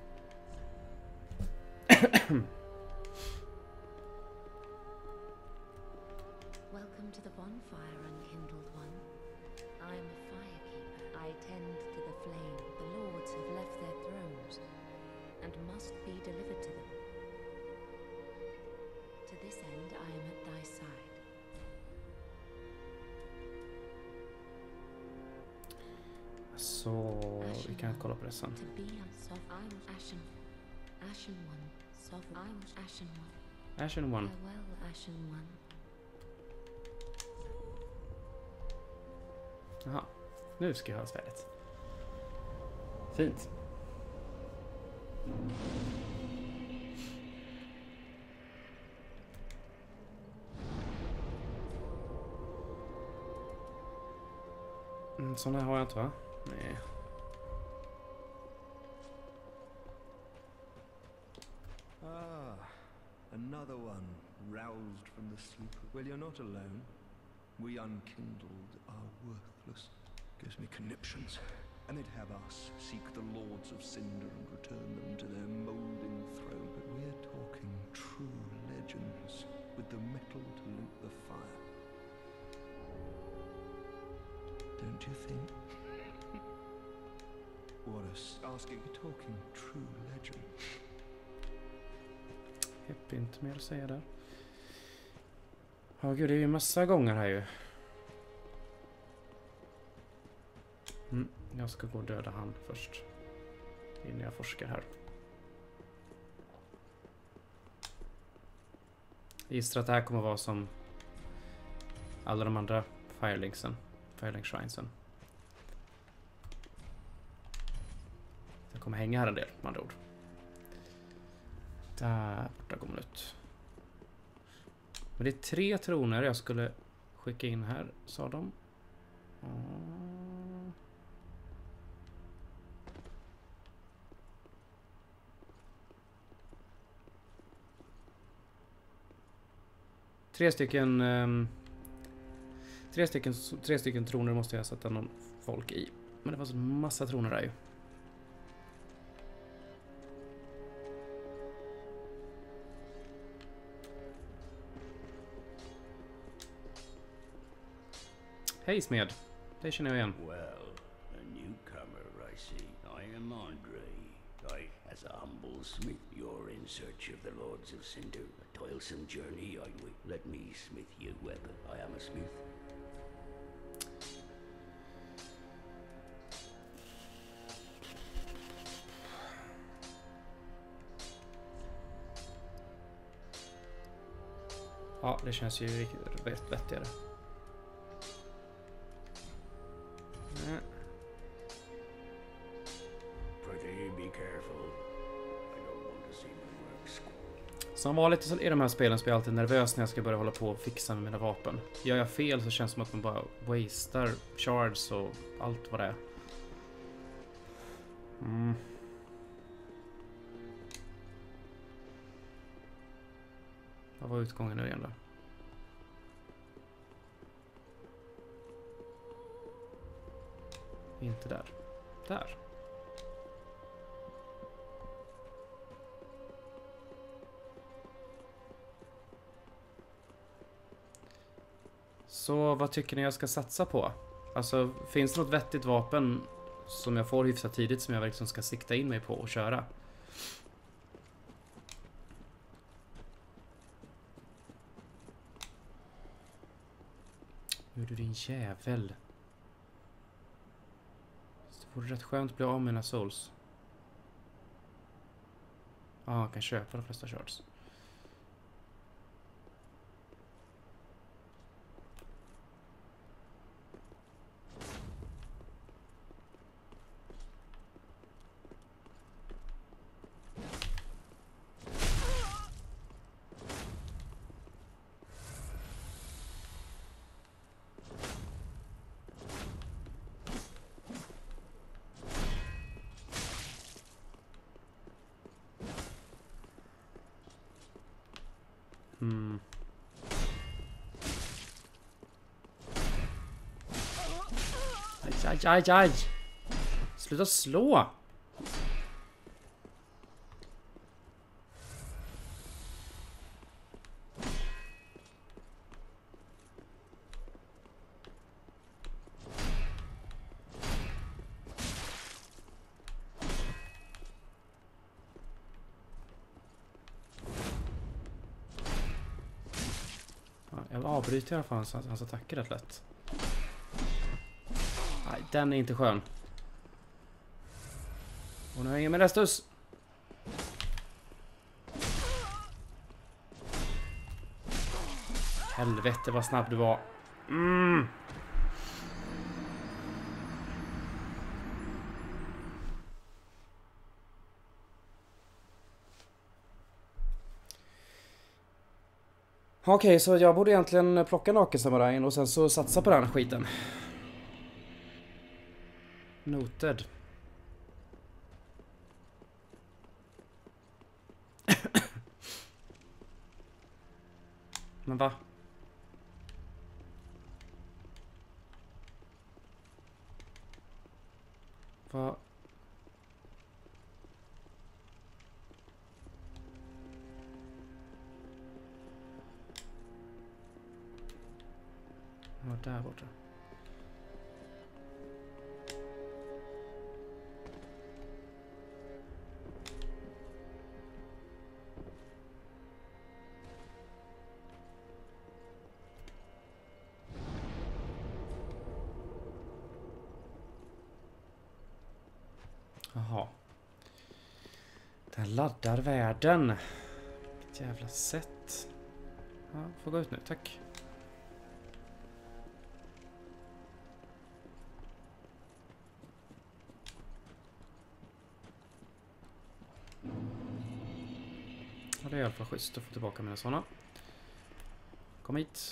Welcome to the bonfire, unkindled one. I am a firekeeper. I tend to the flame. The lords have left their thrones and must be delivered to them. To this end, I am at thy side. Så vi kan kolla på det sen. To be unsoft, I was ashen. Ashen one. Soft, I was ashen one. Ashen one. Farewell, ashen one. Jaha, nu ska jag ha svärdet. Fint. Såna har jag inte, va? Nej. Another one roused from the sleep. Well, you're not alone. We unkindled are worthless. Gives me conniptions. And they'd have us seek the lords of Cinder and return them to their moulding throne. But we're talking true legends with the metal to link the fire. Don't you think? What asking, we're talking true legend. Hepp, inte mer att säga där. Ja, gud, det är ju massa gånger här ju. Jag ska gå och döda han först. Innan jag forskar här. Jag gissar att det här kommer vara som alla de andra Firelink Shrinesen. Jag kommer hänga här en del, med andra ord. Där borta går man ut. Men det är 3 troner jag skulle skicka in här, sa de. Tre stycken troner måste jag sätta någon folk i. Men det var så massa troner där ju. Hej smed. Det känner jag igen. Well, a newcomer, I see. I am Andre. As a humble smith, you're in search of the Lords of Cinder. A toilsome journey, aren't we? Let me smith you weapon. I am a smith. Ja, det känns ju riktigt vettigare. Som vanligt i de här spelen så blir jag alltid nervös när jag ska börja hålla på och fixa med mina vapen. Gör jag fel så känns det som att man bara wastear shards och allt vad det är. Vad var utgången nu igen då? Inte där. Där. Så vad tycker ni jag ska satsa på? Alltså, finns det något vettigt vapen som jag får hyfsat tidigt som jag verkligen ska sikta in mig på och köra? Nu är du din jävel. Det vore rätt skönt att bli av med mina souls. Ja, jag kan köpa de flesta shards. Aj. Sluta slå. Jag avbryter i alla fall hans attacker rätt lätt. Nej, den är inte skön. Och nu har jag ingen med restus. Helvete vad snabb du var. Okej, så jag borde egentligen plocka nakensamurajen och sen så satsa på den här skiten. Noted. Men va? Va? Vad där borta? Jaha. Den laddar världen. Vilket jävla sätt. Ja, får gå ut nu, tack. Det är i alla fall schysst att få tillbaka mina sådana. Kom hit.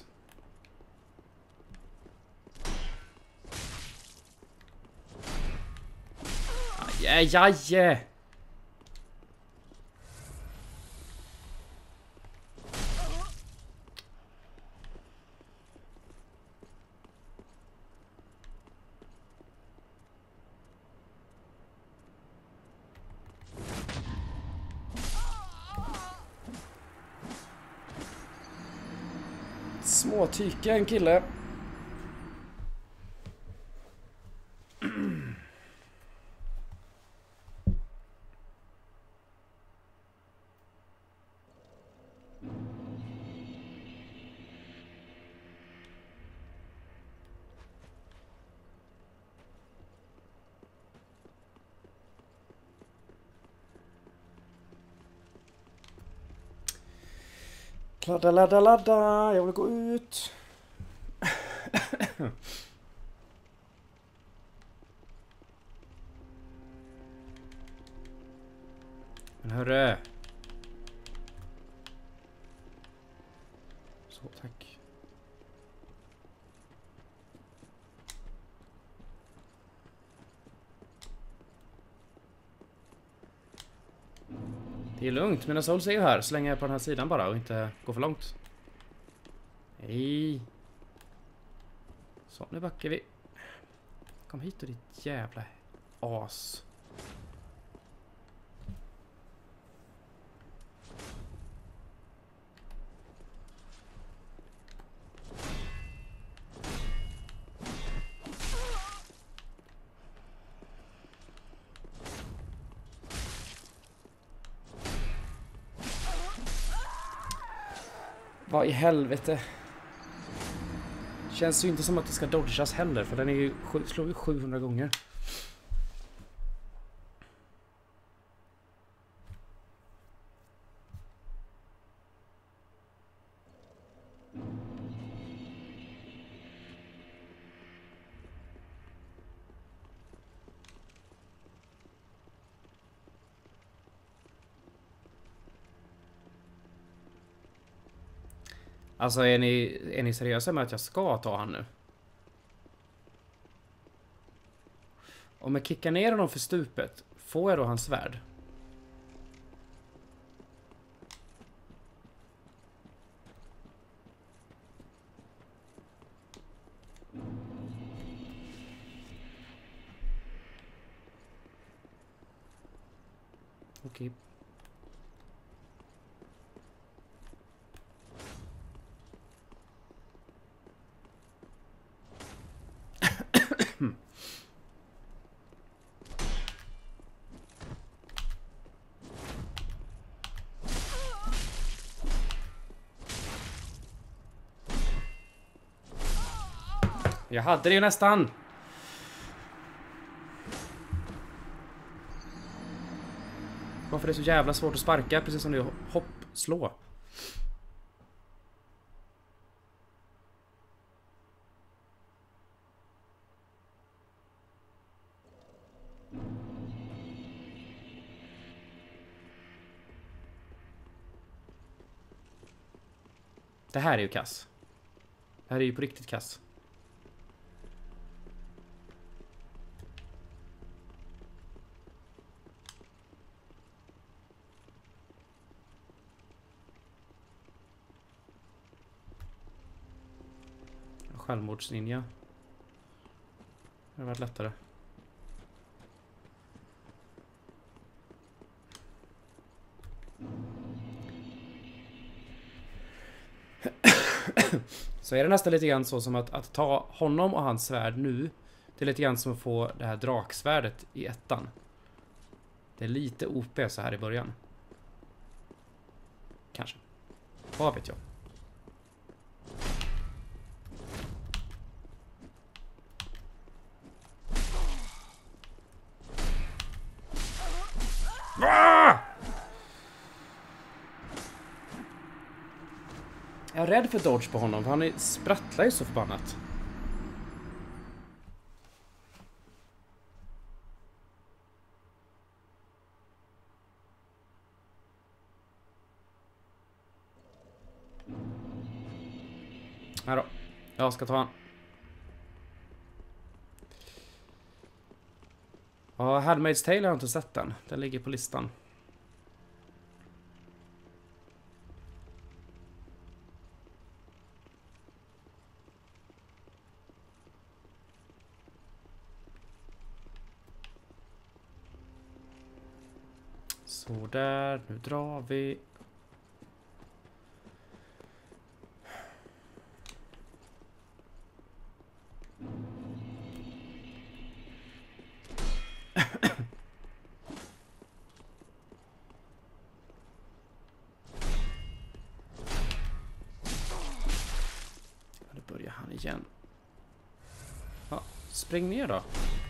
Aj, aj, aj. Småtyke en kille. Ladda, ladda, ladda. Jag vill gå ut. Men hörru. Så, tack. Det är lugnt, mina souls är ju här så länge jag är på den här sidan bara och inte går för långt. Nej. Så, nu backar vi. Kom hit och ditt jävla as. Vad i helvete? Känns ju inte som att det ska dodgas heller, för den är ju slår ju 700 gånger. Alltså är ni seriösa med att jag ska ta han nu? Om jag kickar ner honom för stupet, får jag då hans svärd? Okej. Jag hade det ju nästan. Varför är det så jävla svårt att sparka, precis som det är hoppslå? Det här är ju kass. Det här är ju på riktigt kass. Självmordsninja. Det har varit lättare. Så är det nästan lite grann så som att ta honom och hans svärd nu. Det är lite grann som att få det här draksvärdet i ettan. Det är lite OP så här i början. Kanske. Vad vet jag. Jag är rädd för dodge på honom, för han sprattlar ju så förbannat. Här då. Jag ska ta han. Ja, Handmaid's Tale har jag inte sett den. Den ligger på listan. Så där, nu drar vi. Nu börjar han igen. Ja, spring ner då.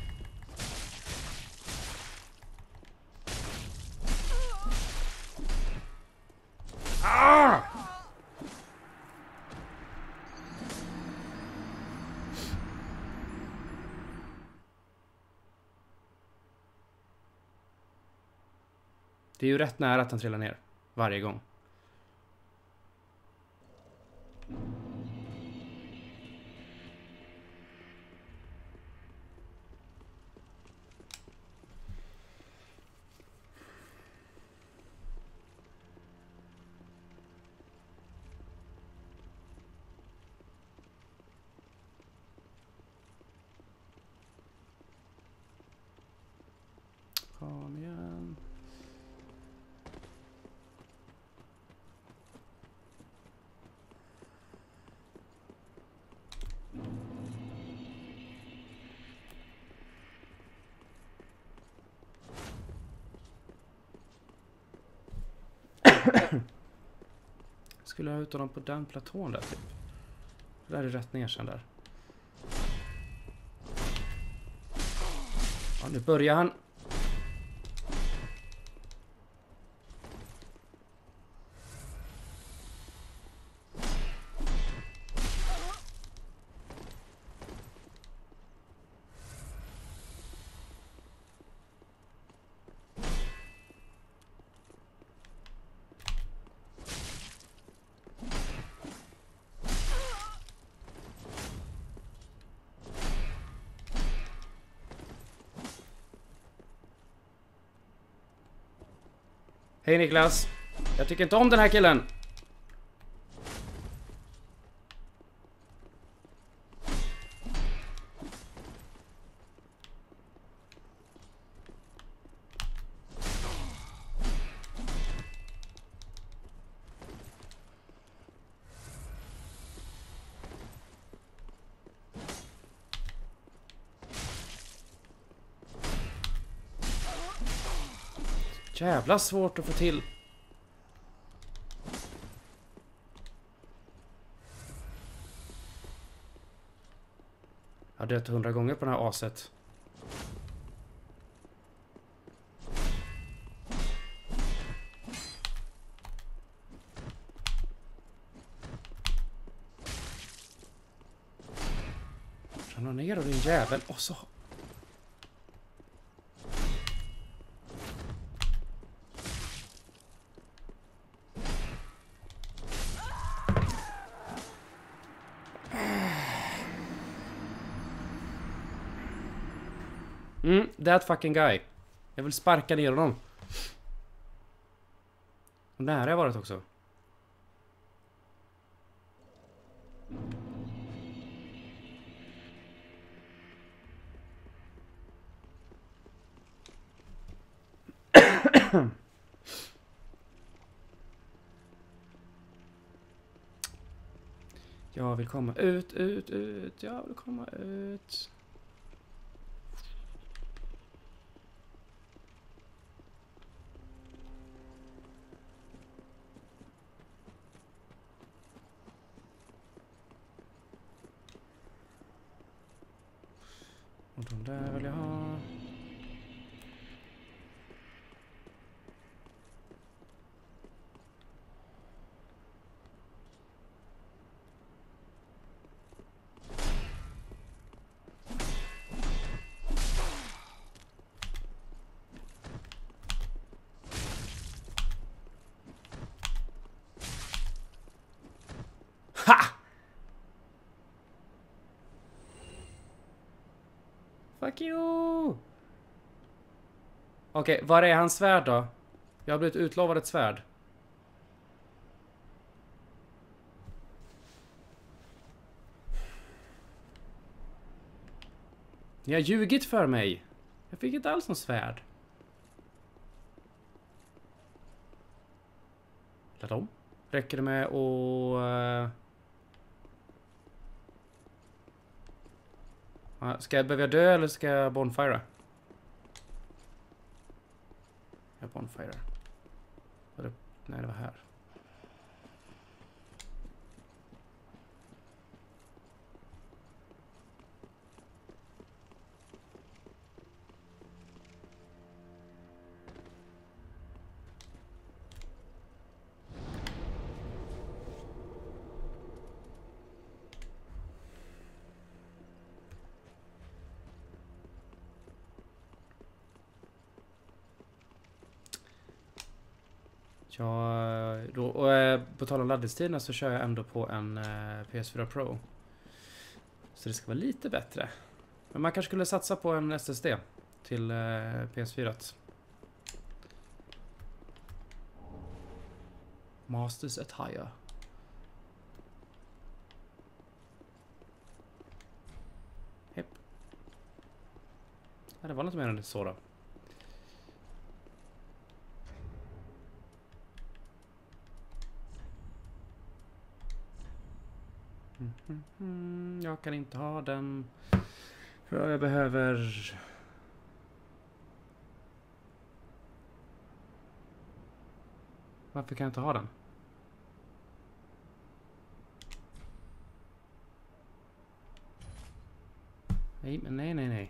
Det är ju rätt nära att han trillar ner. Varje gång. Kom igen. Skulle jag ha ut honom på den platån där typ. Där är rätt ner sen där. Ja, nu börjar han. Hej Niklas. Jag tycker inte om den här killen. Jävla svårt att få till. Jag har dött 100 gånger på den här aset. Ramla ner och din jävel. Och så... That fucking guy. Jag vill sparka ner honom. Och nära har jag varit också. Jag vill komma ut. Jag vill komma ut. Och de där vill jag ha. Ha! Fuck you! Okej, var är hans svärd då? Jag har blivit utlovad ett svärd. Ni har ljugit för mig. Jag fick inte alls någon svärd. Lät om. Räcker det med att... behöver jag dö eller ska jag bonfire? Jag bonfire. Nej, det var här. Ja, då, och på tal om laddningstiderna så kör jag ändå på en PS4 Pro. Så det ska vara lite bättre. Men man kanske skulle satsa på en SSD till PS4. Masters Attire. Hepp. Ja, det var något mer än så då. Jag kan inte ha den. För jag behöver... Varför kan jag inte ha den? Nej, men nej.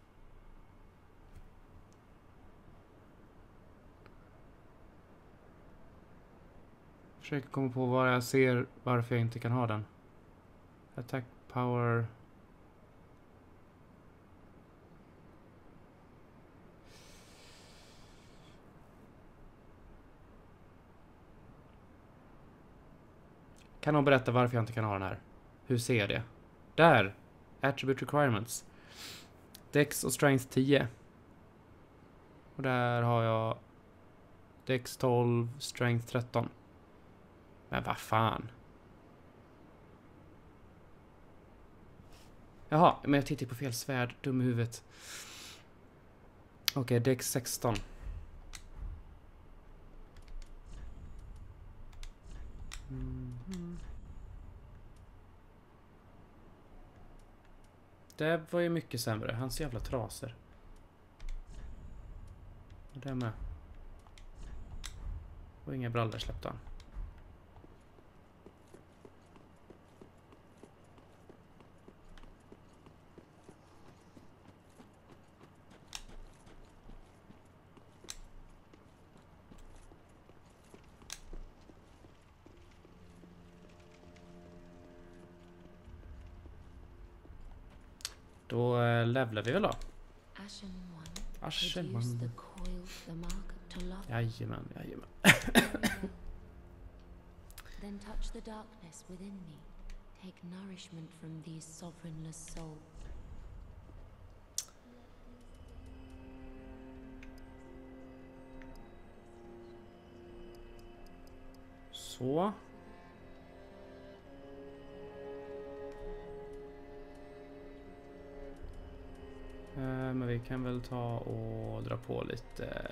Försöker komma på vad jag ser varför jag inte kan ha den. Attack power. Kan någon berätta varför jag inte kan ha den här? Hur ser jag det? Där! Attribute requirements. Dex och strength 10. Och där har jag Dex 12, strength 13. Men vad fan? Jaha, men jag tittar på fel svärd. Dum i huvudet. Okej, Dex 16. Det var ju mycket sämre. Hans jävla traser. Och det med. Och inga brallor släppte han. Då levlar vi väl då. Ashen one. Ashen Produce one. the coil, the mark to love. Jajamän. Then touch the darkness within me. Take nourishment from these sovereignless souls. Så. Men vi kan väl ta och dra på lite.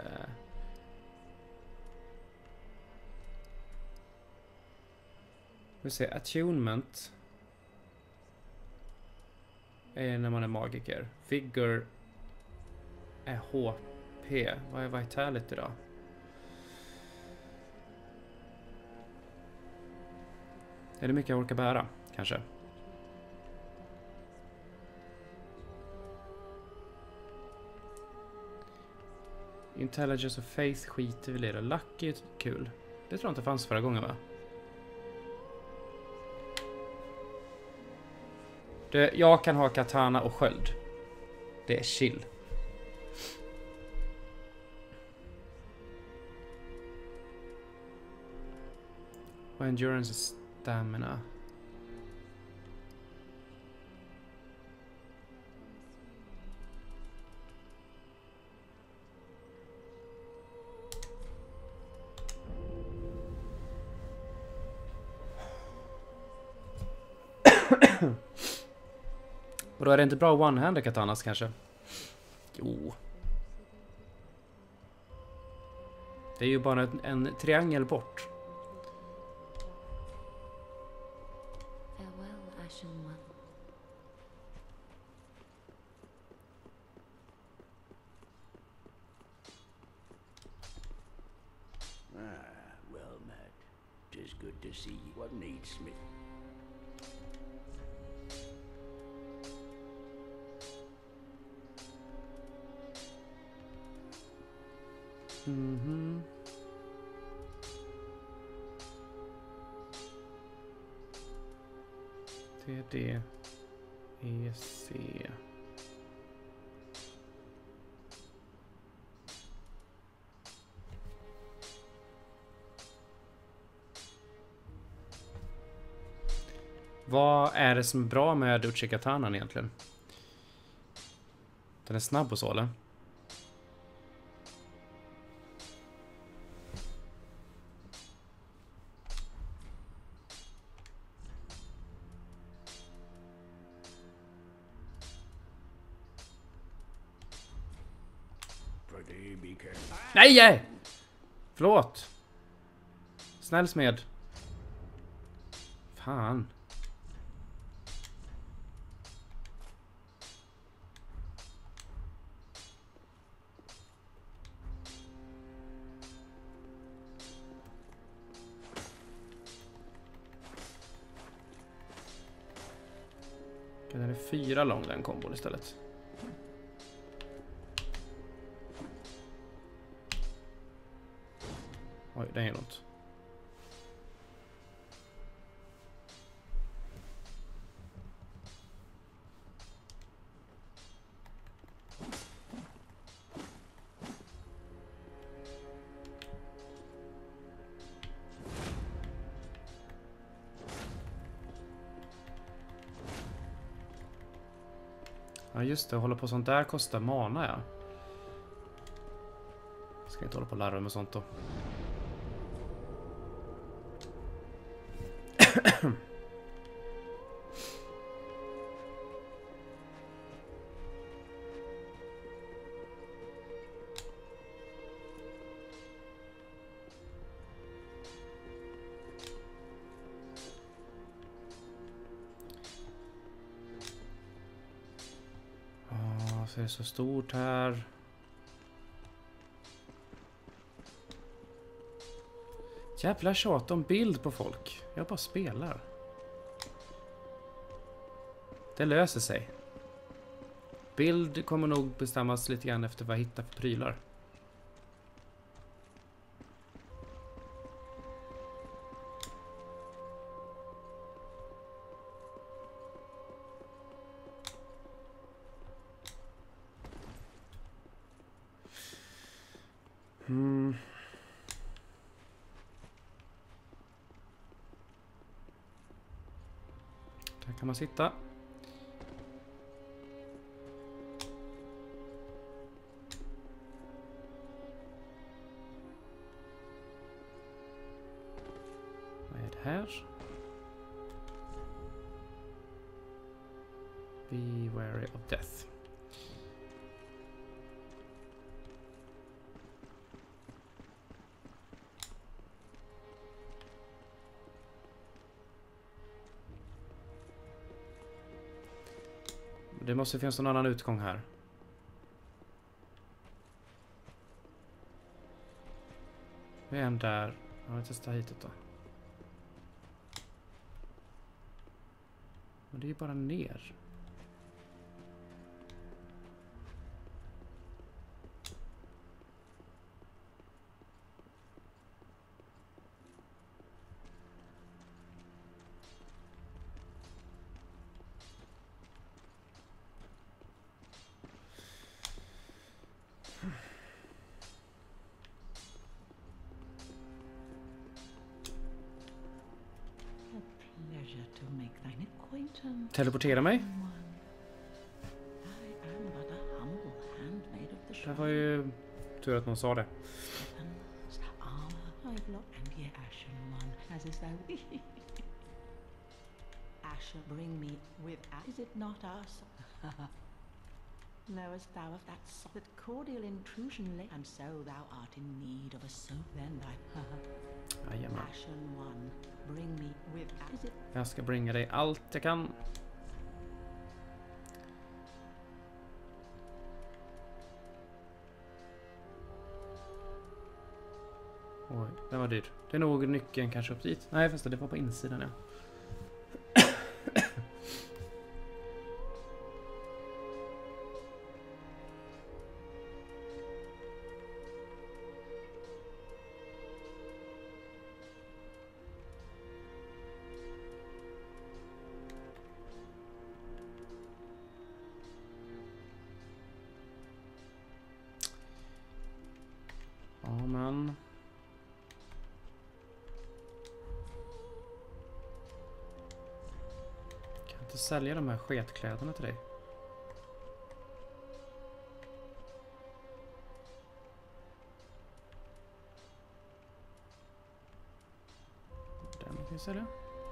Vi ser attunement. Är när man är magiker. Vigor är HP. Vad är vitality då? Är det mycket jag orkar bära? Kanske. Intelligence och faith skiter vi i det. Lucky är kul. Det tror jag inte fanns förra gången, va? Jag kan ha katana och sköld. Det är chill. Och endurance och stamina. Och då är det inte bra one-hander katanas kanske? Jo. Det är ju bara en triangel bort. Farewell, Ashen One. Well met. 'Tis good to see you. What needs Smith? Mhm. TD EC. Vad är det som är bra med Uchiha-katanan egentligen? Den är snabb och så, eller? Pretty be careful. Nej! Förlåt. Snäll smed. Fan. Okej, den är 4 lång den kombon istället. Oj, den är något. Ja just det, hålla på sånt där kostar mana, ja. Ska inte hålla på och larva med sånt då. Så det är så stort här. Jävla tjat om bild på folk. Jag bara spelar. Det löser sig. Bild kommer nog bestämmas lite grann efter vad jag hittar för prylar. Där kan man sitta. Vad är det här? Be wary of death. Det måste finnas någon annan utgång här. Vi är en där. Ja, vi testar hitåt då. Men det är ju bara ner. Pleasure to make thine acquaintance. Teleportera mig. I am but a humble handmaid of the Det shrine. var ju tur att någon sa det. Weapons, armor, I've locked, and ye Ashen One, as is thy Ashen Asher, bring me with. Is it not us? Knowest thou of that that cordial intrusion lay, and so thou art in need of a soap? Then thy Jajamän. Ashen one, bring me with. Is it? Jag ska bringa dig allt jag kan. Oj, den var dyr. Det är nog nyckeln kanske upp dit. Nej, fast det var på insidan, ja. Ja, men... Kan jag inte sälja de här sketkläderna till dig? Den kan jag sälja.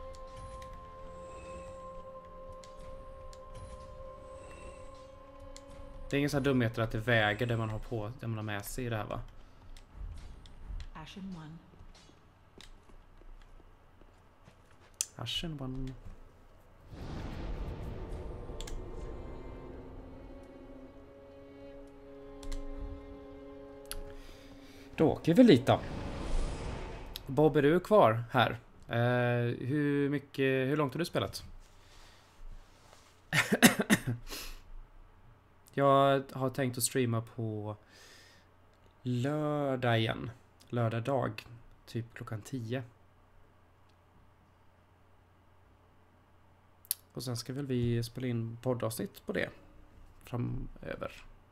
Det är ingen sån här dumheter att det väger det man har på, det man har med sig i det här, va? Ashen one. Ashen one. Då åker vi lite. Bob, är du kvar här? Hur långt har du spelat? Jag har tänkt att streama på lördag igen. Lördag dag. Typ klockan 10. Och sen ska väl vi spela in poddavsnitt på det. Framöver.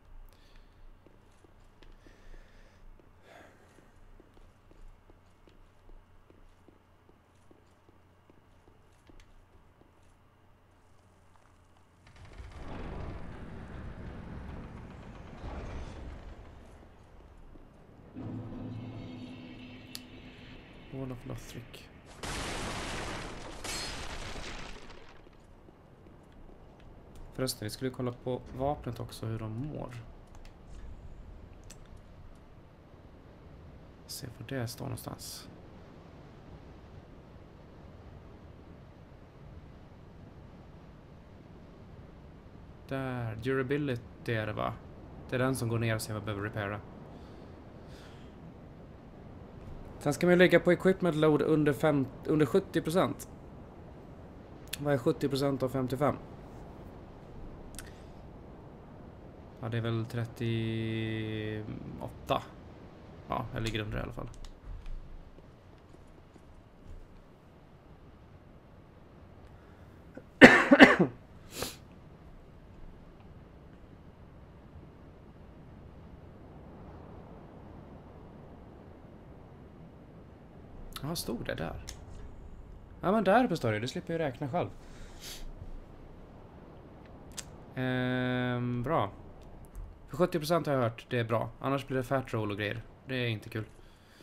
Wall of Lothric. Förresten, vi skulle kolla på vapnet också, hur de mår. Se var det står någonstans. Där, durability är det, va? Det är den som går ner och ser vad jag behöver repaira. Sen ska man lägga på equipment load under 70%. Vad är 70% av 55? Ja, det är väl 38. Ja, jag ligger under i alla fall. Ja, stod det där. Ja, men där består det. Du slipper ju räkna själv. Bra. För 70% har jag hört, det är bra. Annars blir det fat roll och grejer. Det är inte kul.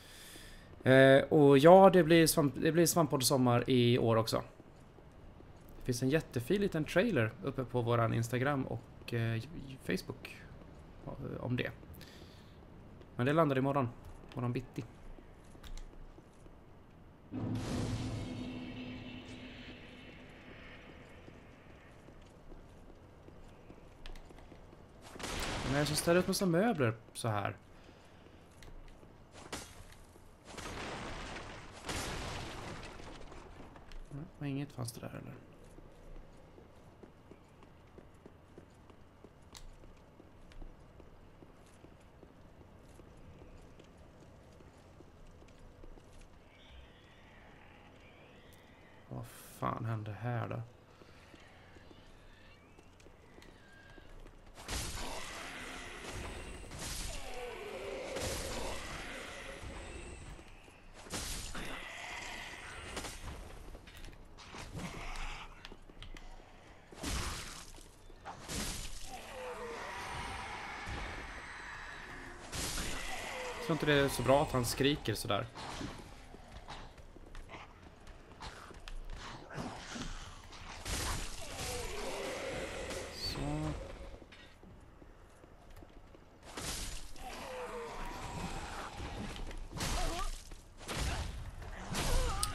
Och ja, det blir Svamppodd sommar i år också. Det finns en jättefin liten trailer uppe på våran Instagram och Facebook om det. Men det landar imorgon. Morgon bitti. Men jag ska ställa upp massa möbler så här. Men inget fanns det där eller? Vad fan hände här då? Jag tror inte det är så bra att han skriker sådär.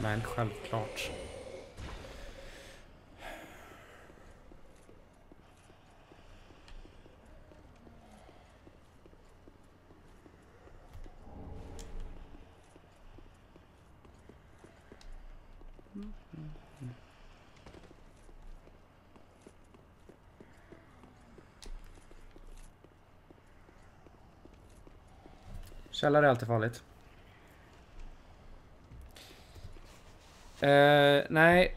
Men självklart. Källare är alltid farligt. Nej,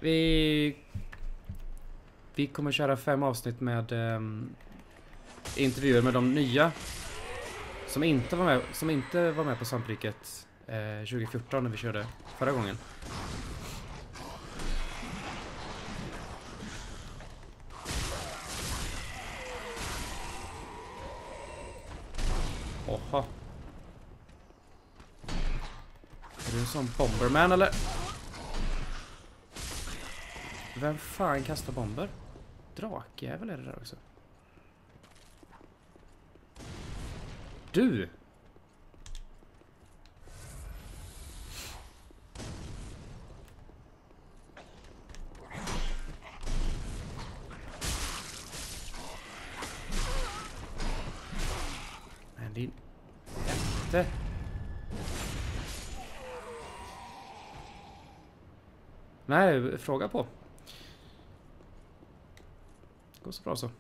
vi kommer köra 5 avsnitt med intervjuer med de nya som inte var med på Svampriket 2014 när vi körde förra gången. Oha. Är du en sån bomberman eller? Vem fan kastar bomber? Drakjävel är det där också. Du! Men din... Jätte! Nej, fråga på. Det går så bra så.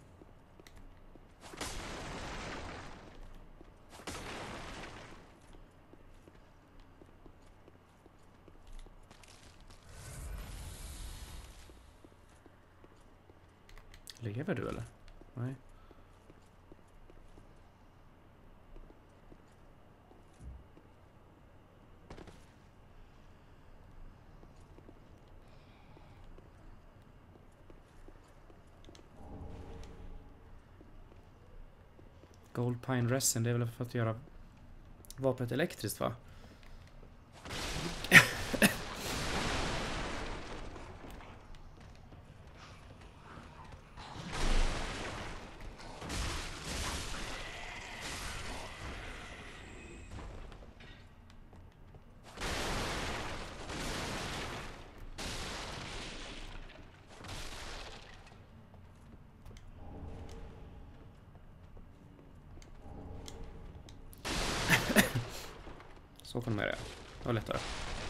Lever du eller? Nej. Gold Pine Resin, det är väl för att göra vapnet elektriskt va? Så kan man göra. Det var lättare.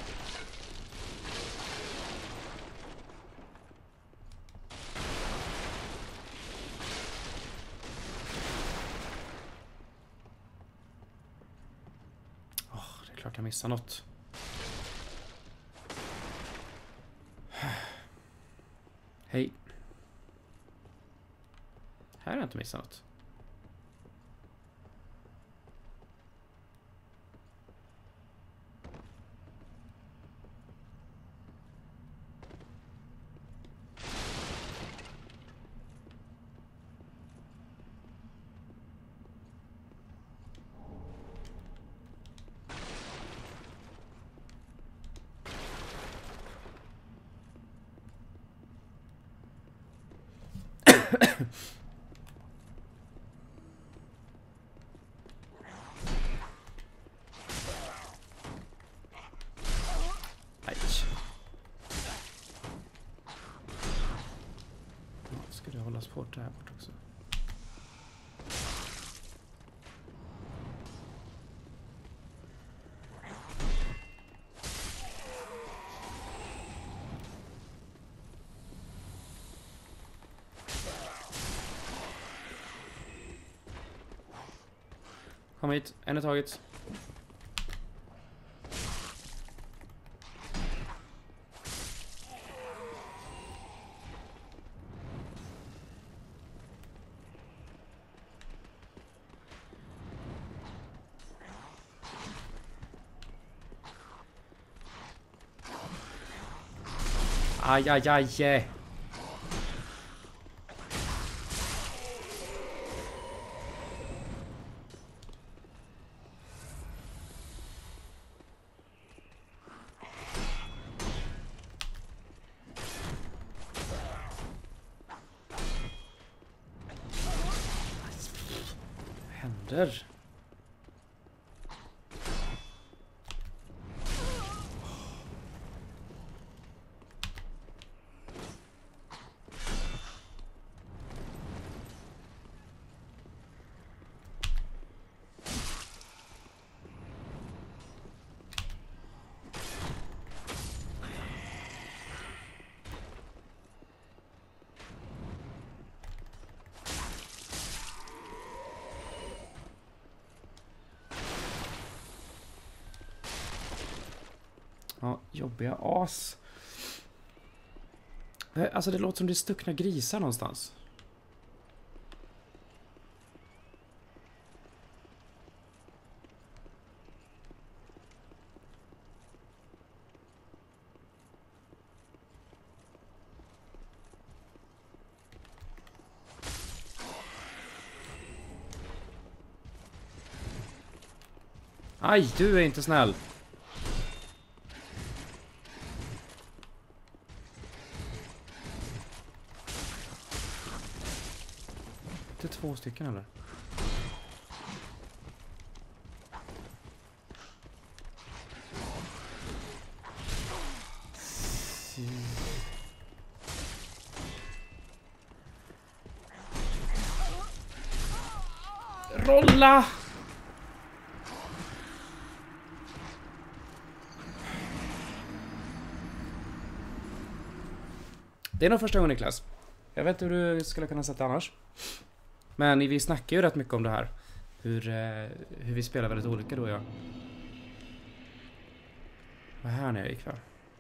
Det är klart jag missar något. Hej. Här har jag inte missat något. Ska det hållas på där bort också? Kom hit, en i taget. Aj, aj, aj. Händer. Ja, jobbiga as. Alltså det låter som det är stuckna grisar någonstans. Aj, du är inte snäll. Det är 2 stycken eller? Rolla! Det är nog första gången, Niklas. Jag vet inte hur du skulle kunna sätta annars. Men vi snackar ju rätt mycket om det här. Hur vi spelar väldigt olika då och jag. Vad här när jag gick va?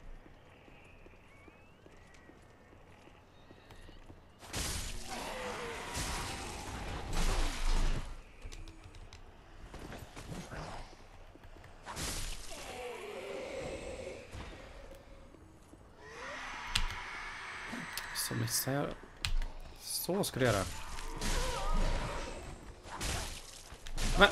Så missar jag. Så ska du göra. Men.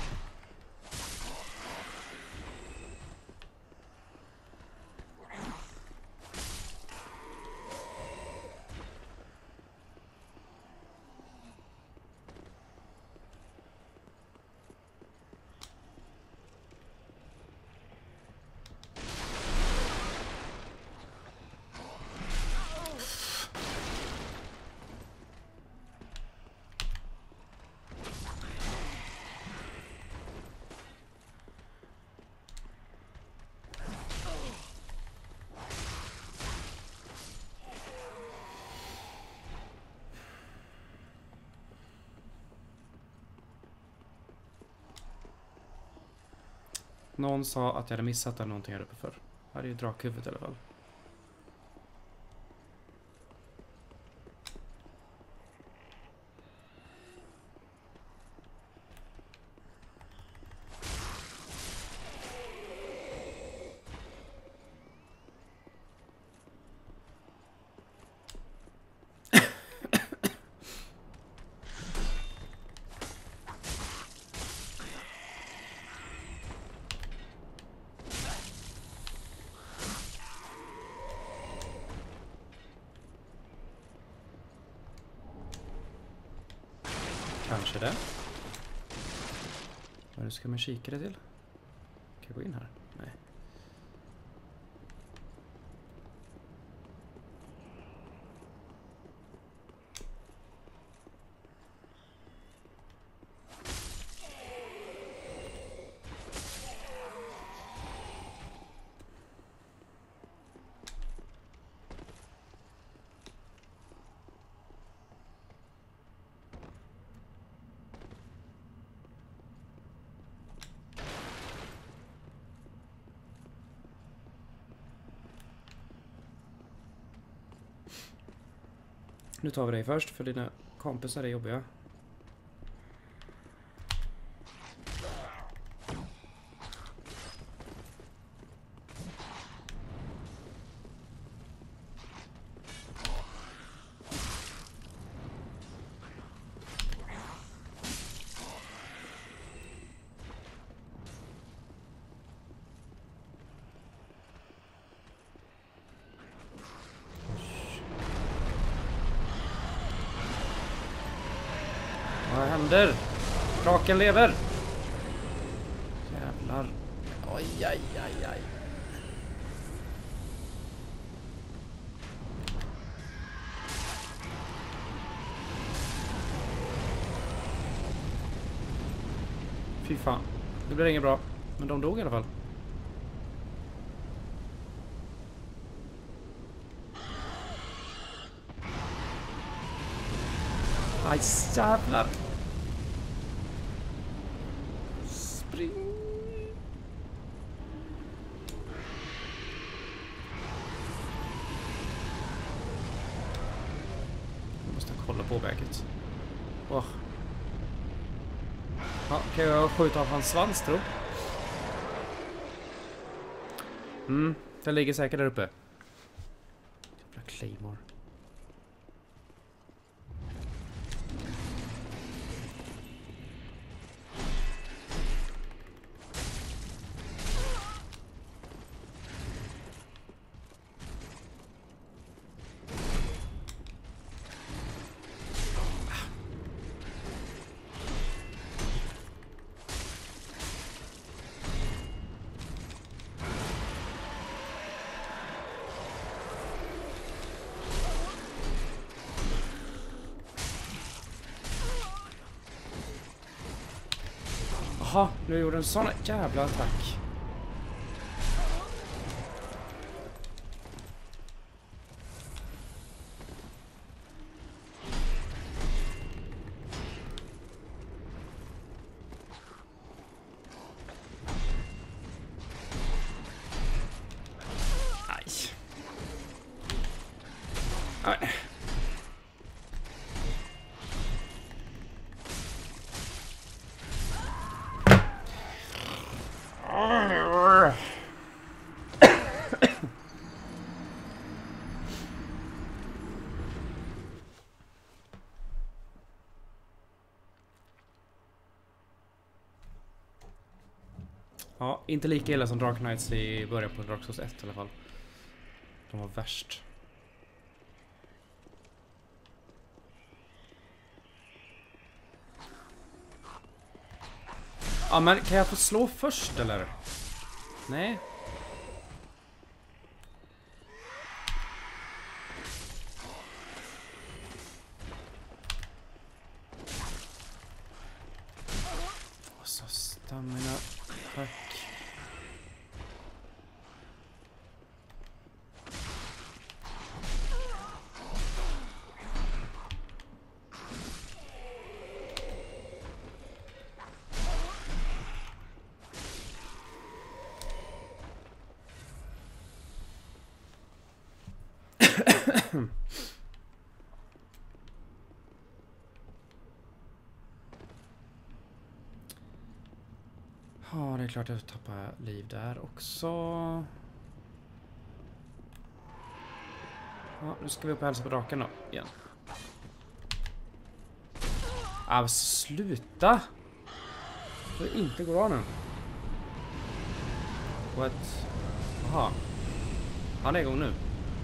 Någon sa att jag hade missat där någonting här uppe för. Här är ju drakhuvudet i alla fall. Kanske det. Vad ska man kika det till? Kan jag gå in här? Nej. Nu tar vi dig först för dina kompisar är jobbiga. Vad händer? Draken lever. Jävlar. Oj, aj, aj, aj. Fy fan. Det blir inget bra. Men de dog i alla fall. Aj, jävlar. Spring. Ja, kan jag skjuta av hans svans, tro? Den ligger säkert där uppe. Jävla Claymore. Jaha, nu gjorde en sån jävla attack. Aj. Aj. Ja, inte lika illa som Dark Knights i början på Dark Souls 1 i alla fall. De var värst. Ja, men kan jag få slå först eller? Nej. Och så stamina. Tack. Ja, det är klart jag tappar liv där också. Ja, nu ska vi upp och hälsa på draken då, igen. Ah, sluta! Det inte går bra nu. What? Jaha. Han är igång nu.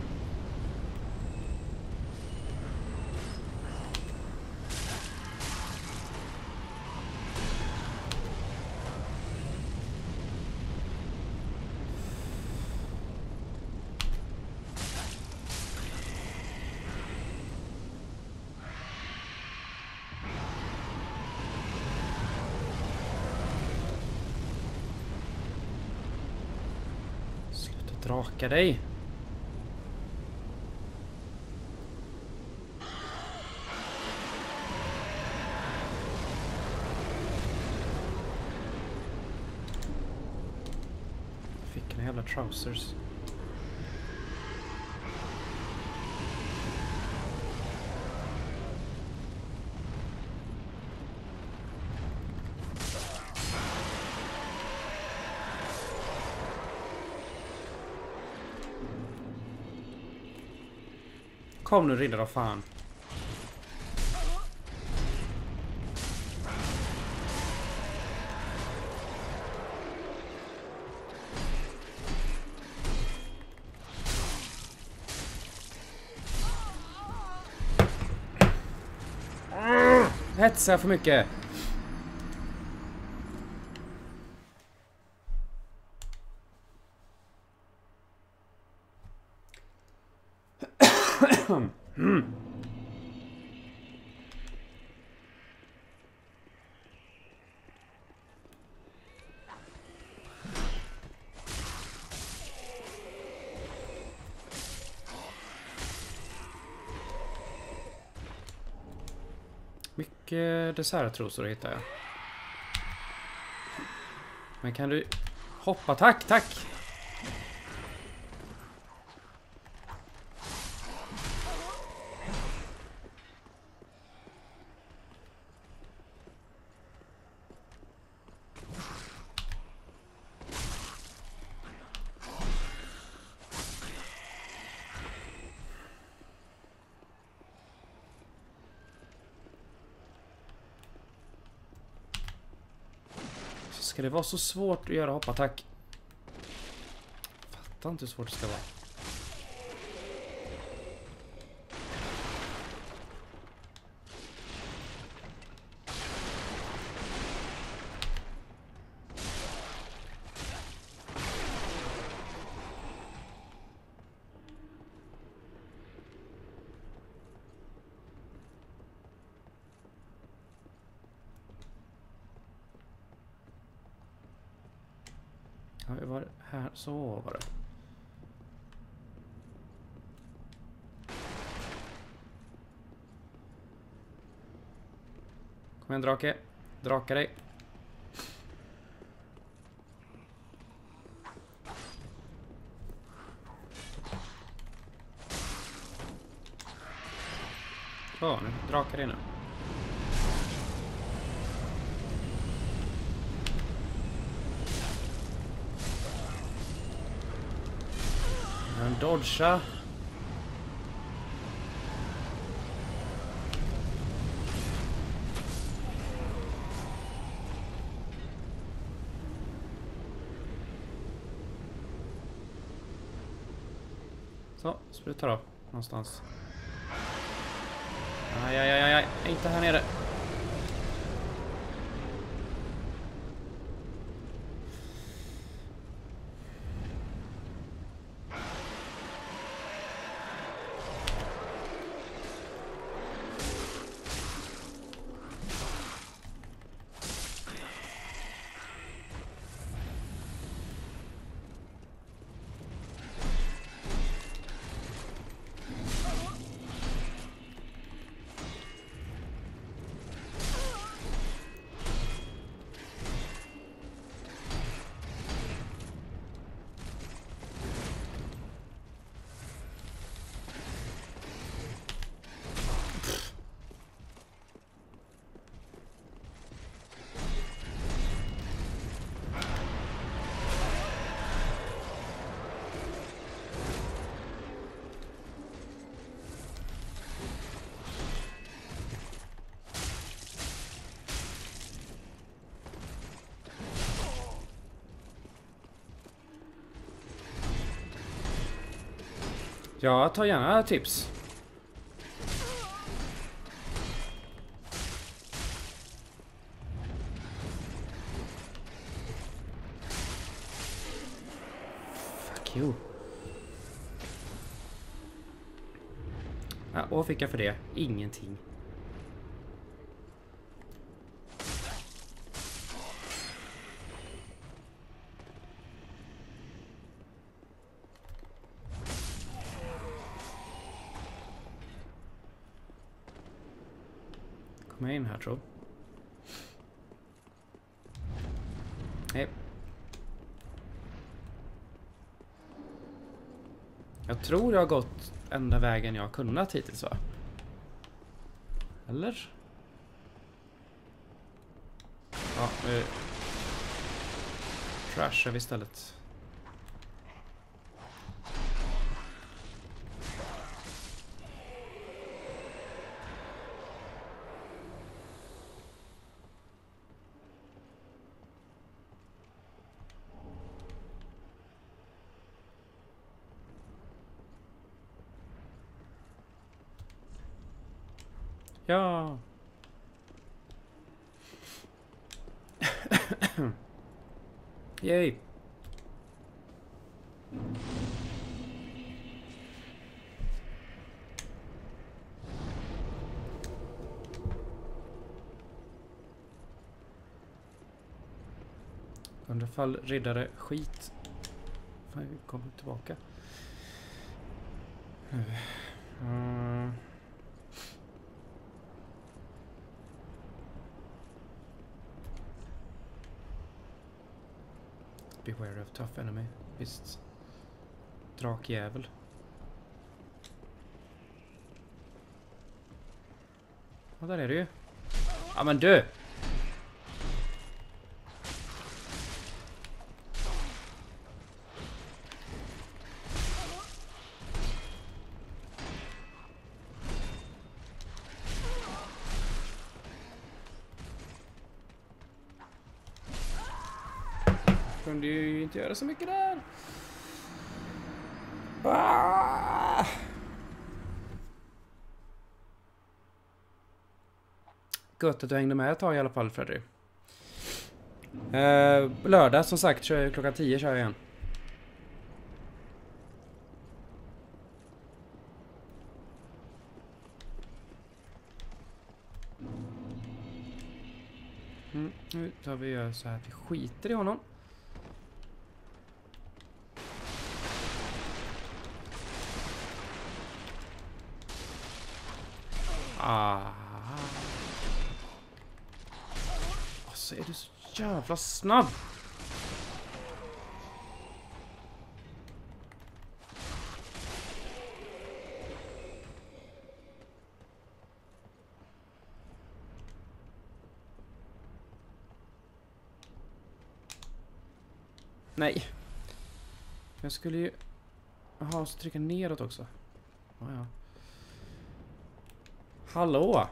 Draka dig. Fick en jävla trousers. Kom nu, riddare av fan. Hetsa för mycket. Mycket dessertrosor hittar jag. Men kan du hoppa? Tack, tack! Ska det vara så svårt att göra hoppattack? Fattar inte hur svårt det ska vara. Ja, det var här, så var det. Kom igen drake. Draka dig. Så, nu drakar dig nu. En dodga. Så, sprutar av någonstans. Aj, inte här nere. Ja, ta gärna tips. Fuck you. Ja, vad fick jag för det? Ingenting. Kom in här, tror jag. Jag tror jag har gått enda vägen jag har kunnat hittills, va? Eller? Ja, nu trashar vi istället. Ja. Yay. Under fall riddare skit. Fan, vi kommer tillbaka. Beware of tough enemy. Visst. Drakjävel. Ja, där är det ju. Ja, men du! kunde ju inte göra så mycket där. Ah! Gött att du hängde med ett tag i alla fall, Freddy. Lördag som sagt, klockan 10 kör jag igen. Nu tar vi gör så här att vi skiter i honom. Så är du så jävla snabb. Nej. Jag skulle ju... Jaha, så trycka neråt också. Ja. Hallå!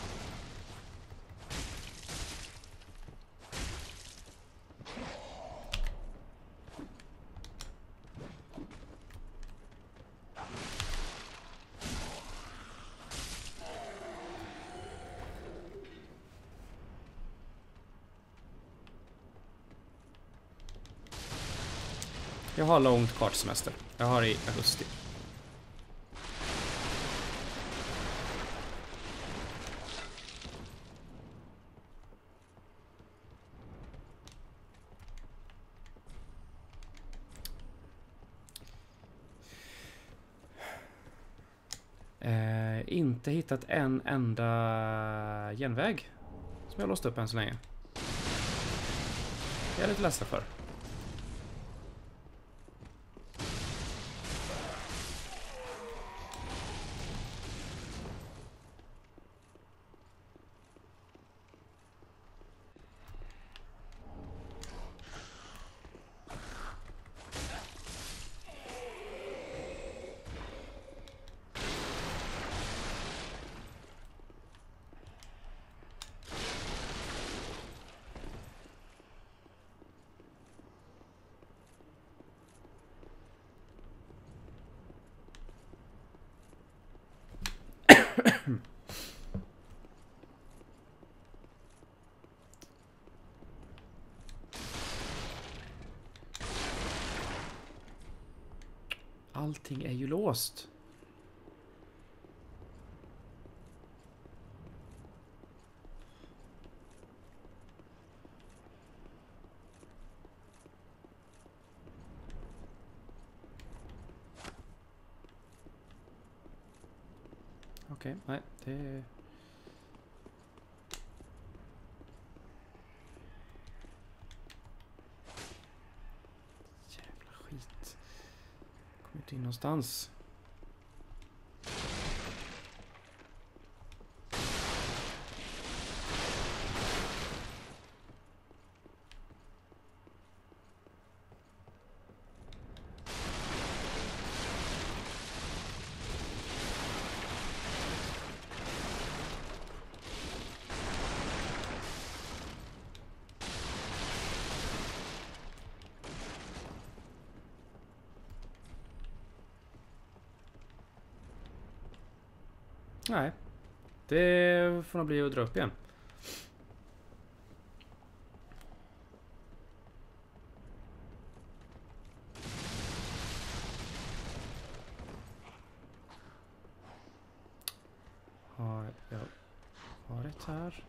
Jag har långt kartsemester. Jag har i augusti. Inte hittat en enda genväg som jag låst upp än så länge. Jag är lite ledsen för. Allting är ju låst. Okej, nej, det... Jävla skit. Kommer inte in någonstans. Nej, det får nog bli att dra upp igen. Har jag varit här?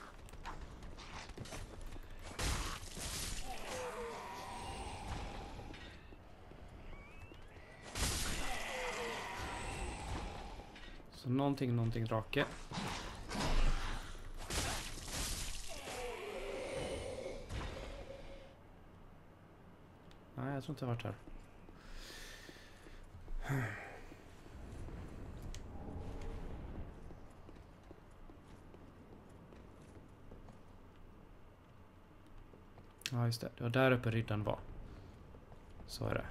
Så någonting drake. Nej, jag tror inte jag har varit här. Ja, just det. Det var där uppe riddaren var. Så är det.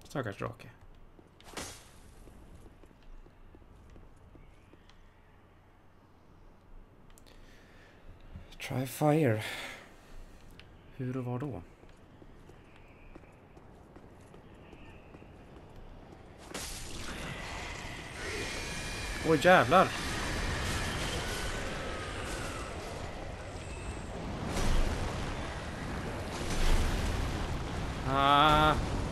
Stackars drake. Try fire. Hur och var då? Åh jävlar. Ah.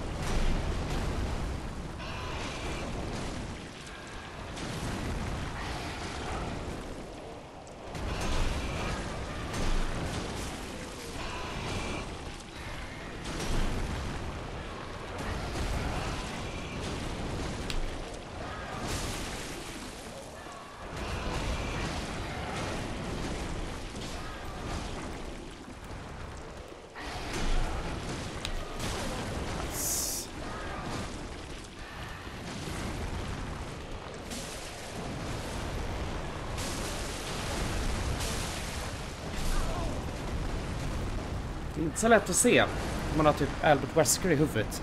Det är inte så lätt att se. Man har typ Albert Wesker i huvudet.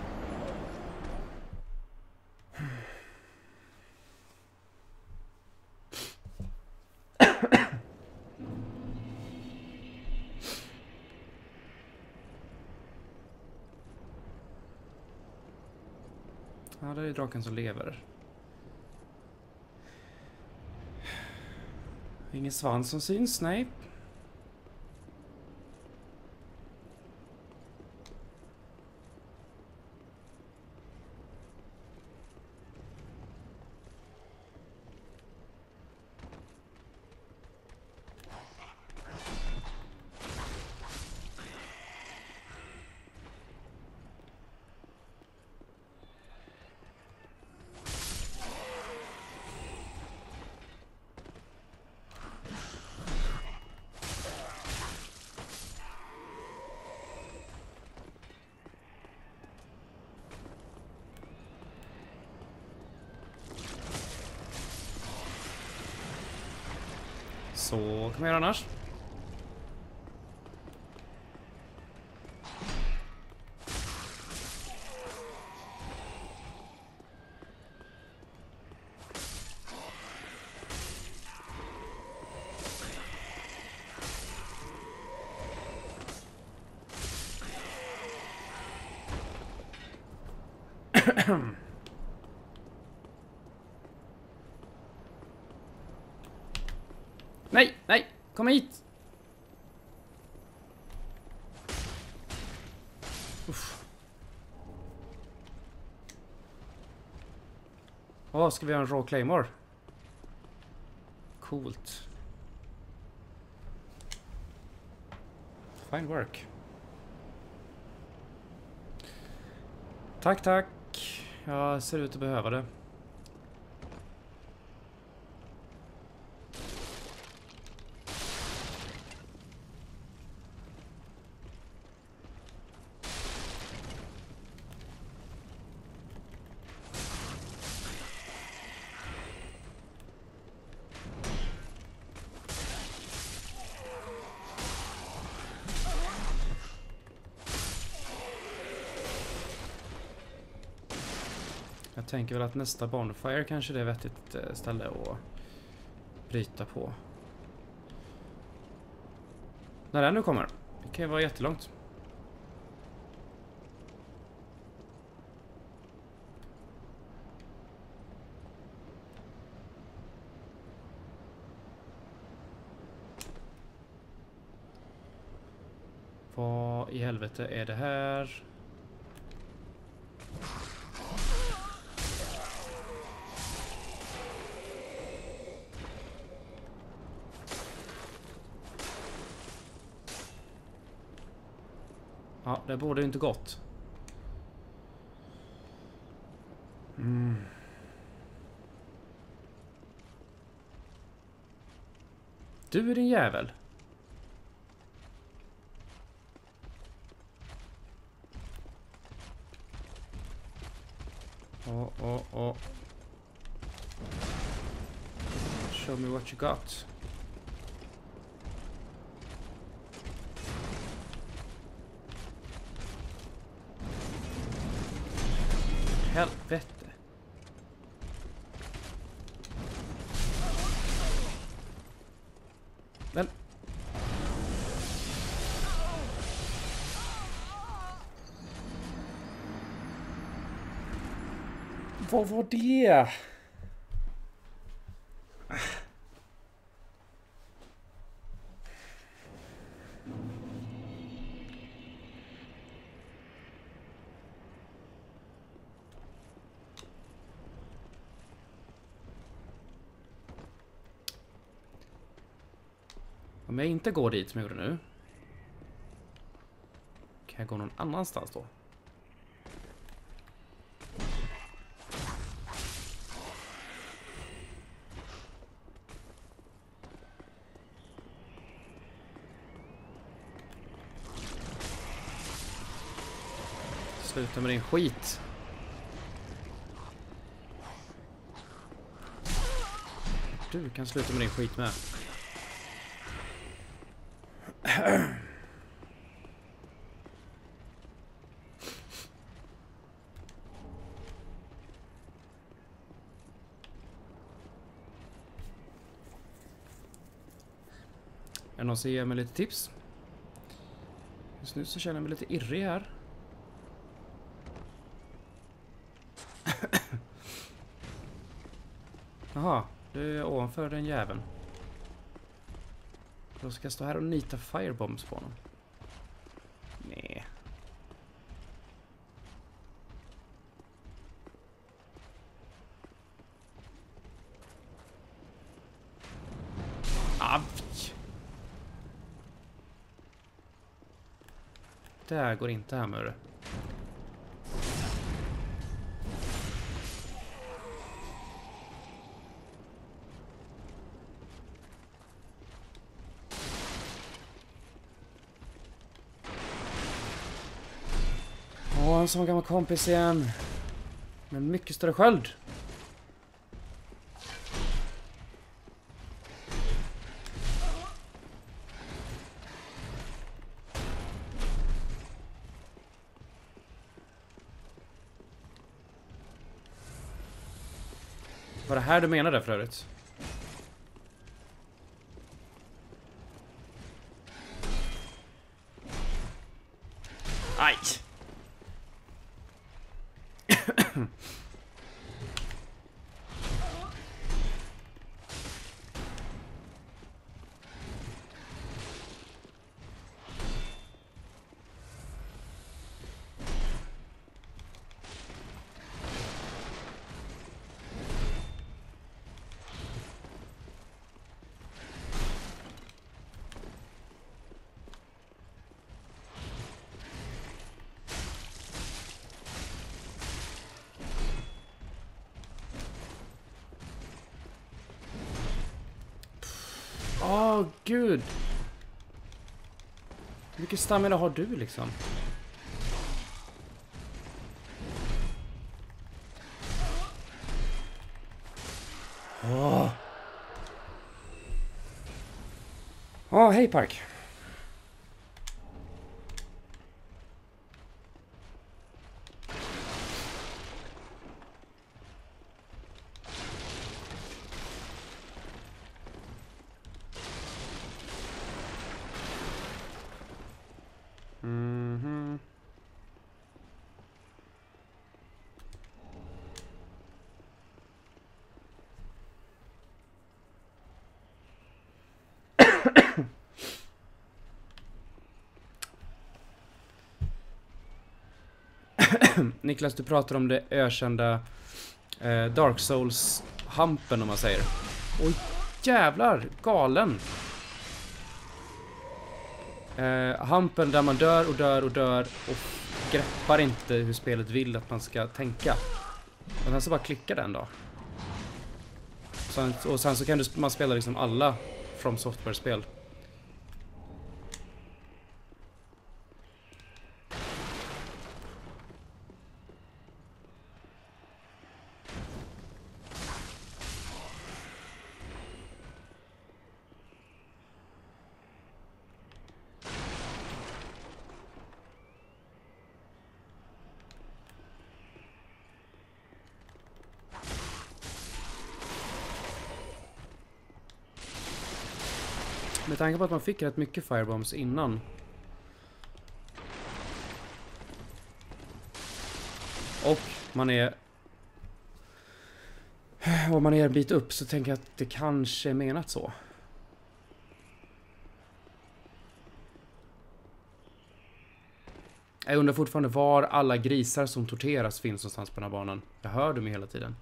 Ja, det är draken som lever. Ingen svans som syns, nej. Så kan man göra annars. Nej, nej, kom hit. Uff. Åh, ska vi göra en raw claymore? Coolt. Fine work. Tack, tack. Jag ser ut att behöva det. Jag tänker väl att nästa bonfire kanske det är vettigt ställe att bryta på. När den nu kommer. Det kan ju vara jättelångt. Vad i helvete är det här? Ja, det borde ju inte gått. Du är din jävel. Oh. Show me what you got. helvete. Men... Vad var det? Om jag inte går dit som jag gjorde nu, kan jag gå någon annanstans då? Sluta med din skit. Du kan sluta med din skit med. Är det någon som ger mig lite tips? Just nu så känner jag mig lite irrig här. Jaha, du är ovanför den jäveln. Då ska jag stå här och nita firebombs på honom. Nej. Aj. Det här går inte här med det. En sån gammal kompis igen. Men mycket större sköld. Var det här du menade för övrigt? Aj! Åh, gud. Hur mycket stamina har du liksom? Åh. Åh, hej Park. Mhm. Niklas, du pratar om det ökända Dark Souls-hampen om man säger. Oj, jävlar, galen. Hampen där man dör och dör och dör och greppar inte hur spelet vill att man ska tänka. Och sen så bara klicka den då. Och sen så kan man spela liksom alla From Software-spel. Med tanke på att man fick rätt mycket firebombs innan. Och man är... Om man är en bit upp så tänker jag att det kanske är menat så. Jag undrar fortfarande var alla grisar som torteras finns någonstans på den här banan. Jag hör dem hela tiden.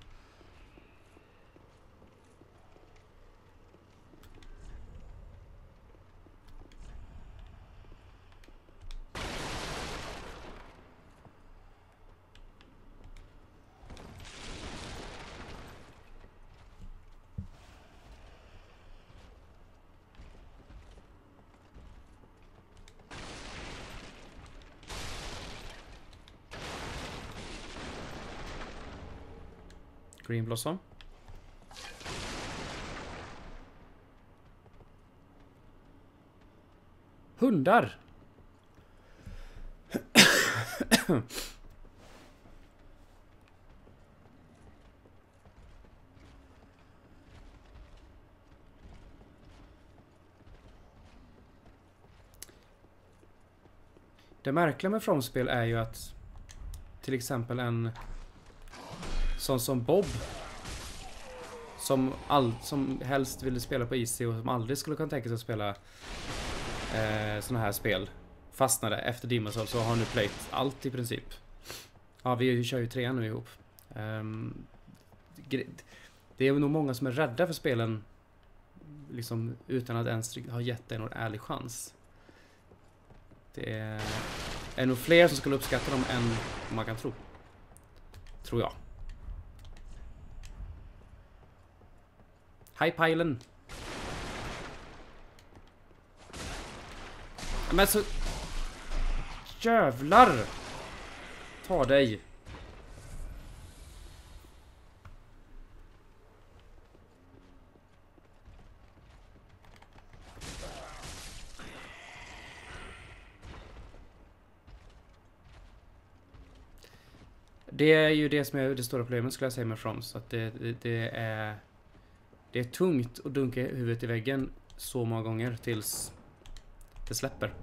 Green Blossom. Hundar! Det märkliga med From-spel är ju att till exempel en sån som Bob som helst ville spela på Easy och som aldrig skulle kunna tänka sig att spela såna här spel fastnade efter Demon's Souls, så har nu playt allt i princip. Ja, vi kör ju 3 nu ihop. Det är nog många som är rädda för spelen liksom utan att ens ha gett det någon ärlig chans. Det är nog fler som skulle uppskatta dem än man kan tro. Tror jag. Hej Pajlen. Men så... Jävlar! Ta dig. Det är ju det som är det stora problemet, skulle jag säga, med From. Så att det är tungt att dunka huvudet i väggen så många gånger tills det släpper.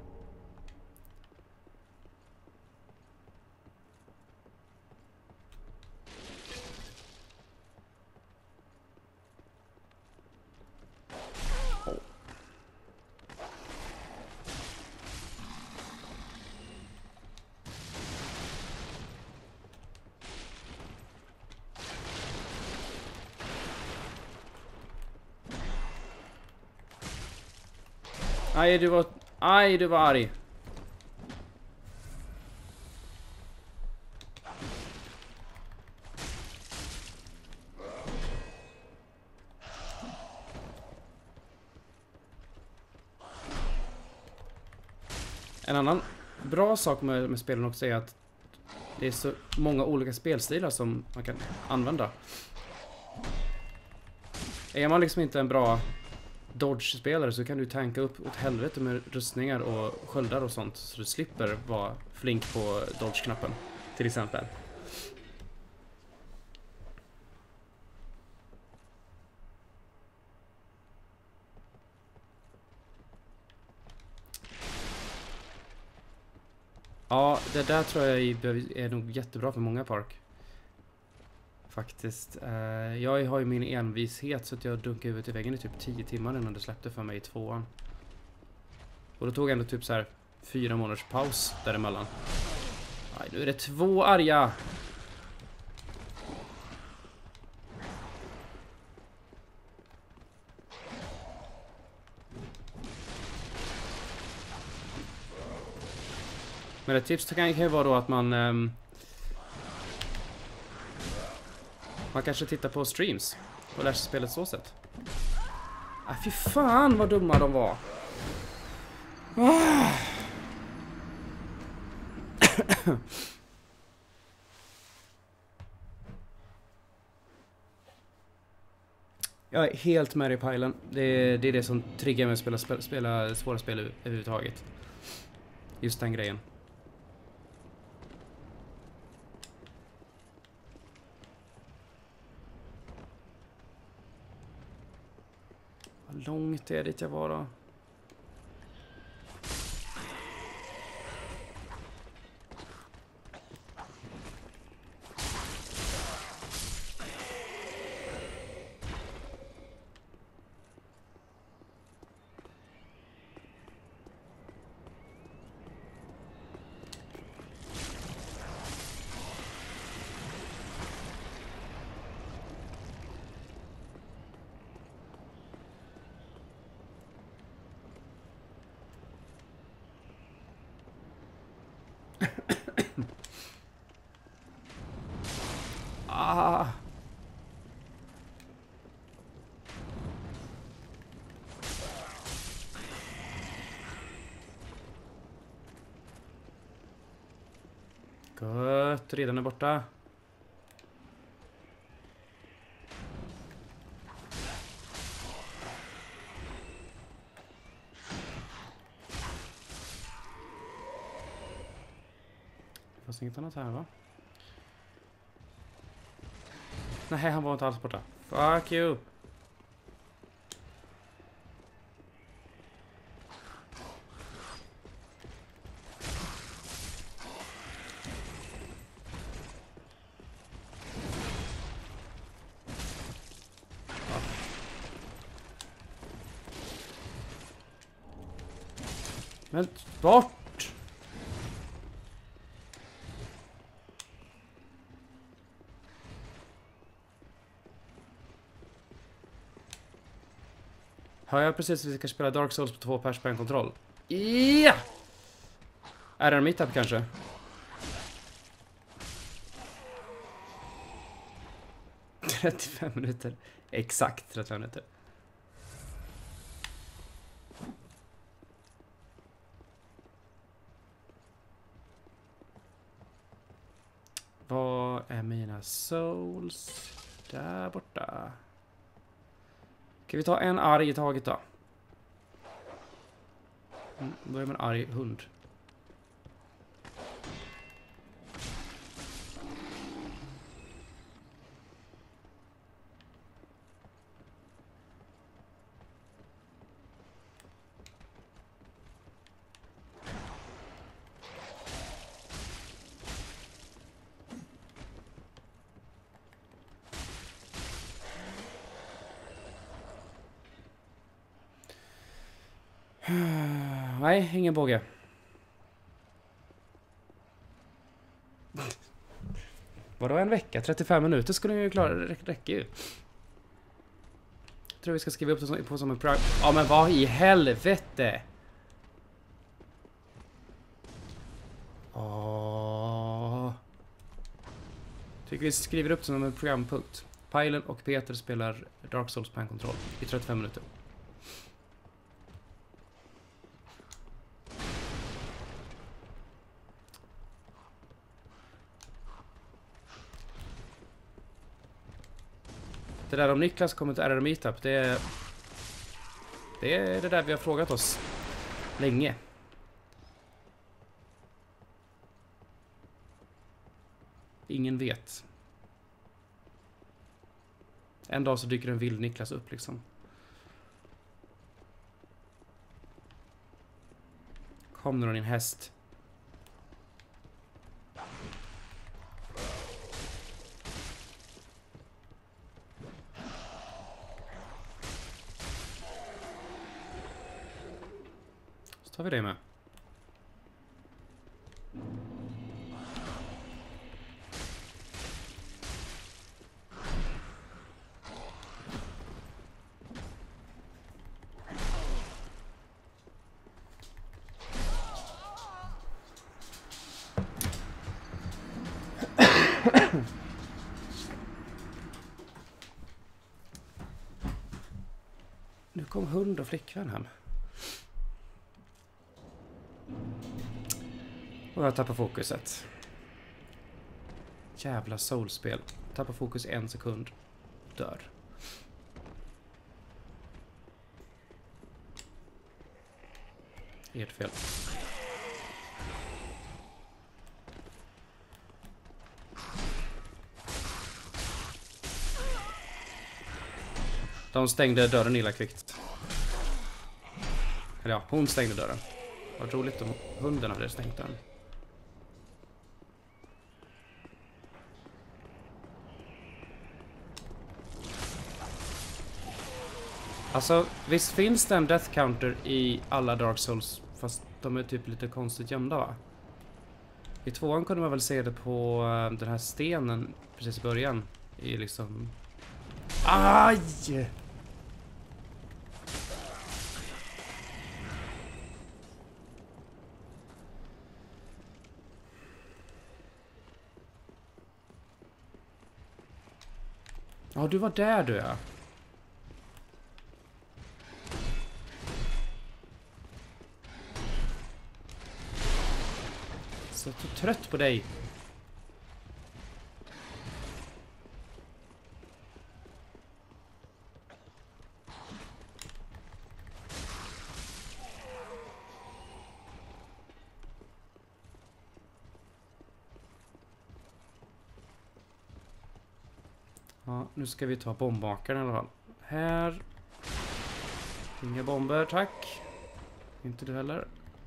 Aj, du var arg. En annan bra sak med spelen också är att det är så många olika spelstilar som man kan använda. Är man liksom inte en bra dodge-spelare så kan du tanka upp åt helvete med rustningar och sköldar och sånt, så du slipper vara flink på dodge-knappen till exempel. Ja, det där tror jag är nog jättebra för många park. Faktiskt. Jag har ju min envishet så att jag dunkade huvudet i väggen i typ 10 timmar innan det släppte för mig i 2:an. Och då tog jag ändå typ så här 4 månaders paus däremellan. Aj, nu är det 2 arga! Men ett tips kan ju vara då att man kanske tittar på streams och lär sig spelet så sätt. Fy fan vad dumma de var. Jag är helt med i pilen. Det är det som triggar mig att spela svåra spel överhuvudtaget. Just den grejen. Vad långt är det jag var då? Ah. Gött, redan är borta. Det fanns inget annat här, va? Nej, han var inte alls borta. Fuck you. Men bort! Hör jag precis att vi ska spela Dark Souls på 2 pers på en kontroll? Ja! Är det en meetup kanske? ...35 minuter. Exakt 35 minuter. Vad är mina souls? Där borta. Ska vi ta en arg i taget då? Börjar med en arg hund. Nej, ingen båge. Vadå en vecka? 35 minuter skulle ni ju klara. Det räcker ju. Jag tror vi ska skriva upp det på som en program. Ja, men vad i helvete? Åh. Tycker vi skriver upp det som en programpunkt. Pajlen och Peter spelar Dark Souls på en kontroll i 35 minuter. Det där om Niklas kommer till RR Meetup, det är det där vi har frågat oss länge. Ingen vet. En dag så dyker en vild Niklas upp liksom. Kom nu då din häst. Så har vi det med. Nu kom hund och flickvän hem. Och jag tappar fokuset. Jävla soulspel. Tappar fokus 1 sekund. Dör. Ert fel. De stängde dörren illa kvickt. Eller ja, hon stängde dörren. Vad roligt om hunden hade stängt den. Alltså, visst finns det en death counter i alla Dark Souls, fast de är typ lite konstigt gömda, va? I 2:an kunde man väl se det på den här stenen precis i början. I liksom... Aj! Ja, du var där du, ja. Så trött på dig. Ja, nu ska vi ta bombmakaren i alla fall. Här. Inga bomber, tack. Inte du heller.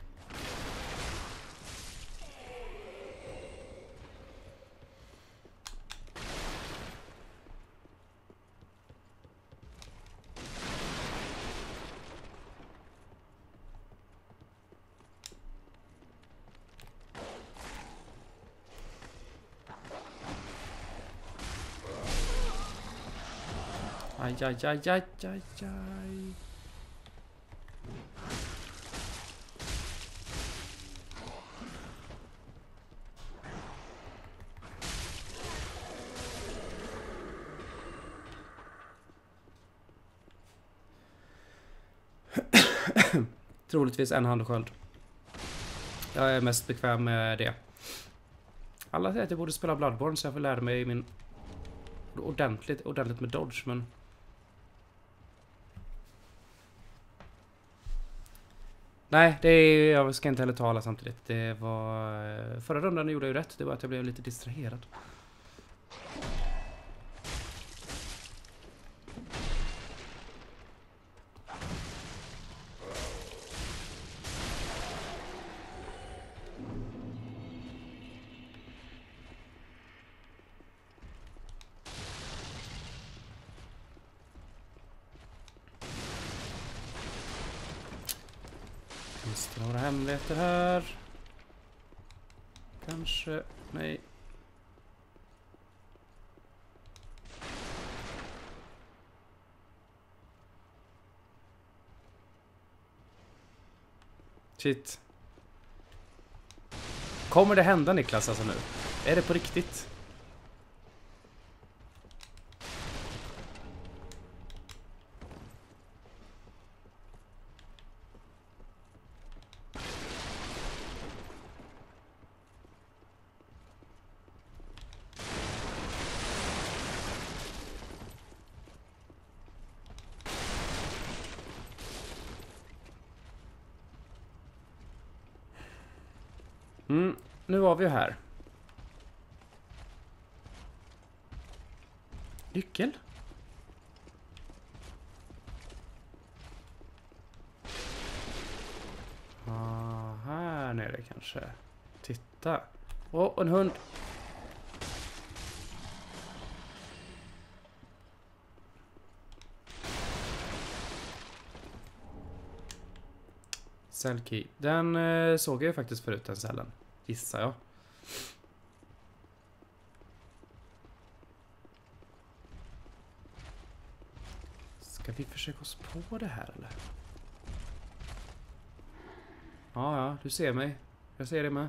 Aj, aj, aj, aj, aj, aj. Troligtvis en handsköld. Jag är mest bekväm med det. Alla säger att jag borde spela Bloodborne så jag får lära mig min ordentligt med dodge, men nej, jag ska inte heller ta alla samtidigt. Det var förra rundan gjorde jag ju rätt. Det var att jag blev lite distraherad. Finns det några hemligheter här? Kanske. Nej. Shit. Kommer det hända, Niklas, alltså nu? Är det på riktigt? Nu var vi ju här. Nyckel? Här nere kanske. Titta. Åh, en hund. Cellkey. Den såg jag ju faktiskt förut, den cellen. Gissar jag. Ska vi försöka oss på det här eller? Ja, du ser mig. Jag ser det med.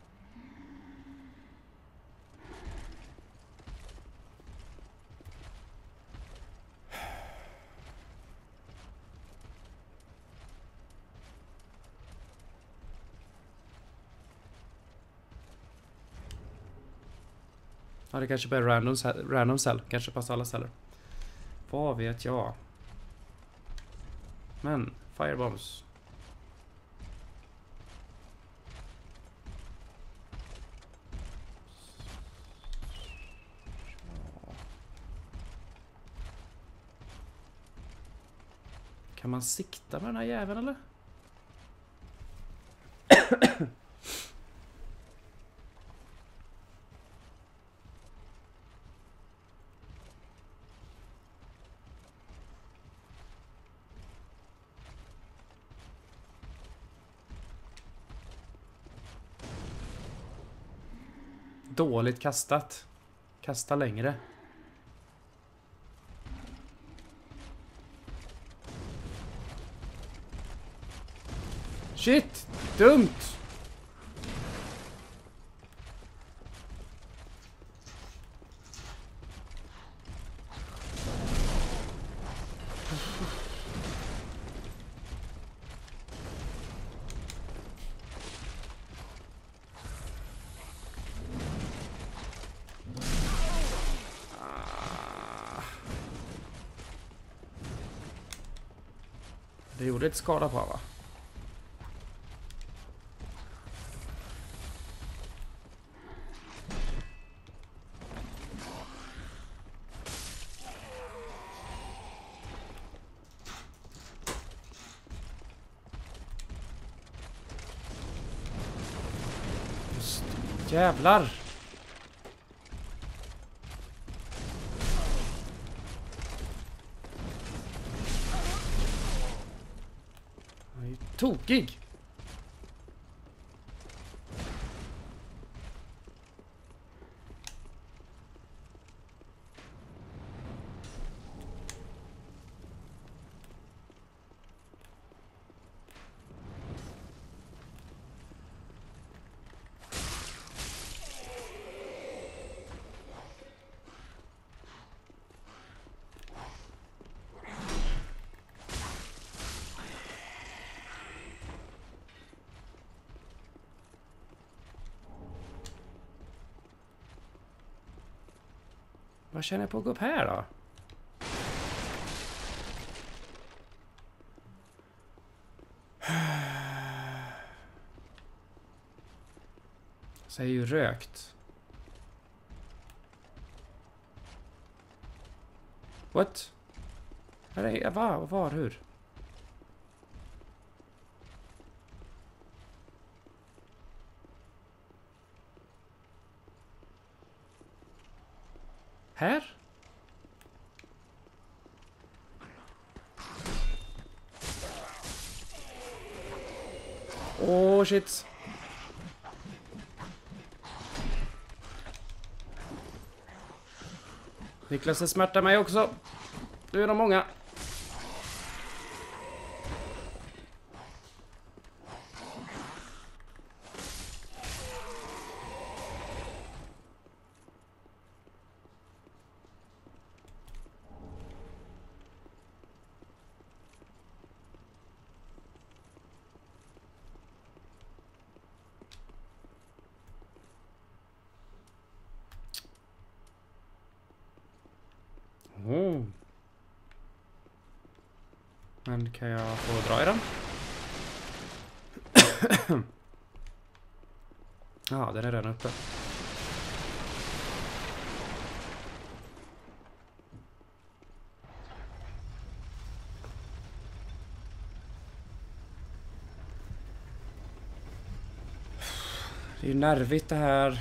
Ja, det kanske bara är random cell. Kanske passar alla celler. Vad vet jag? Men, firebombs. Kan man sikta med den här jäveln eller? Dåligt kastat. Kasta längre. Shit! Dumt! Det gjorde ett skada på, va? Just jävlar. Han är ju tokig. Vad känner jag på att gå upp här då? Så är ju rökt. What? Var, hur? Här? Åh, shit. Niklas, det smärtar mig också. Nu är de många. Oh. Men kan jag få dra i den? Ja, den är redan uppe. Det är ju nervigt det här.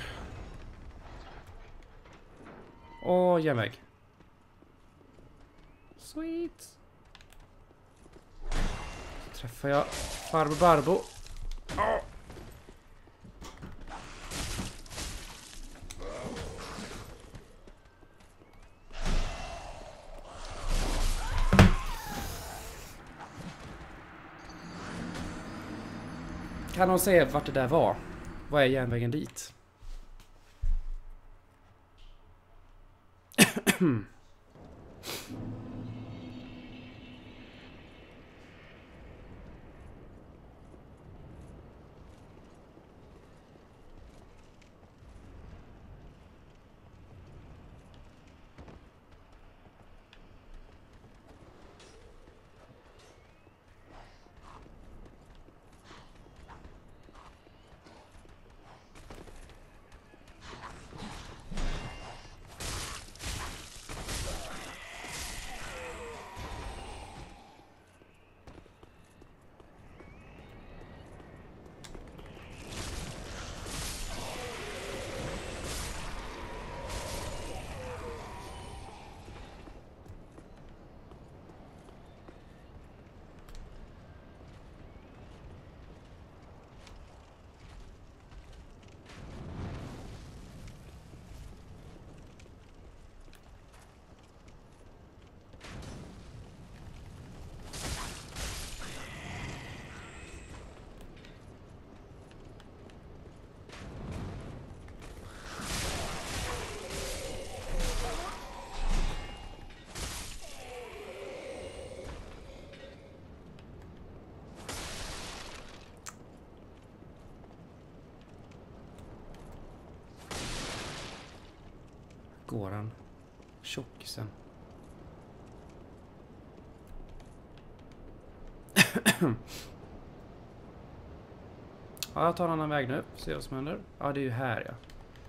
Åh, järnväg. Sweet. Så träffar jag farbror Barbo. Oh. Kan någon säga vart det där var? Vad är järnvägen dit? Går han? Tjockisen. Ja, jag tar en annan väg nu. Se vad som händer. Ja, det är ju här, ja.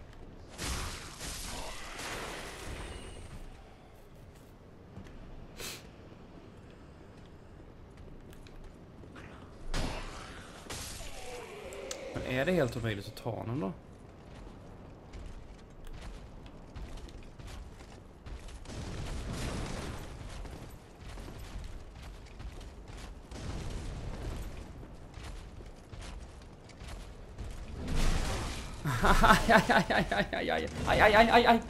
Men är det helt omöjligt att ta honom då? Aj.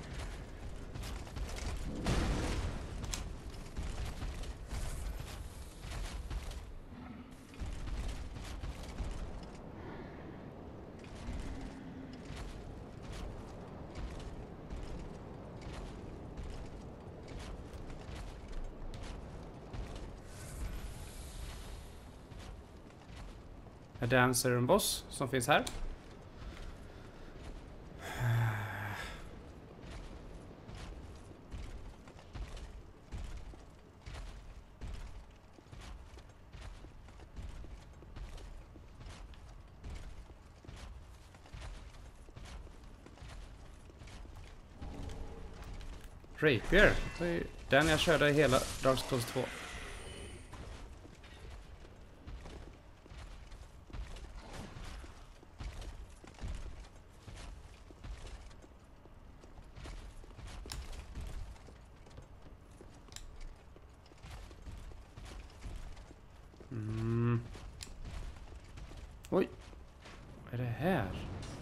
A dancer and boss som finns här. Rapier. Det är den jag körde i hela Dark Souls 2. Oj. Vad är det här?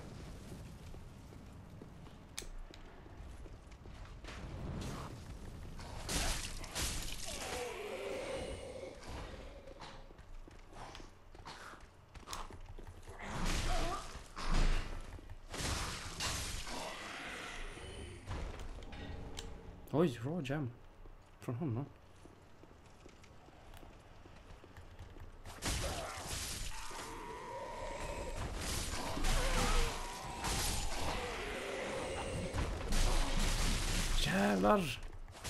Oj, raw jam. Från honom. Jävlar.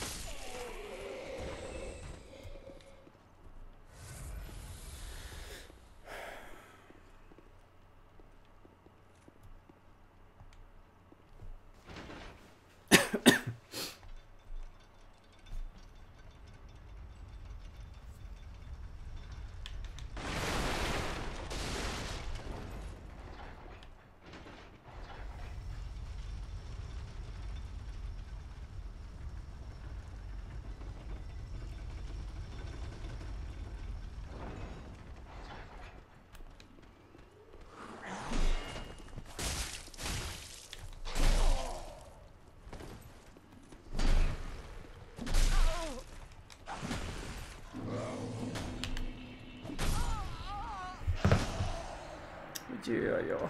Ja.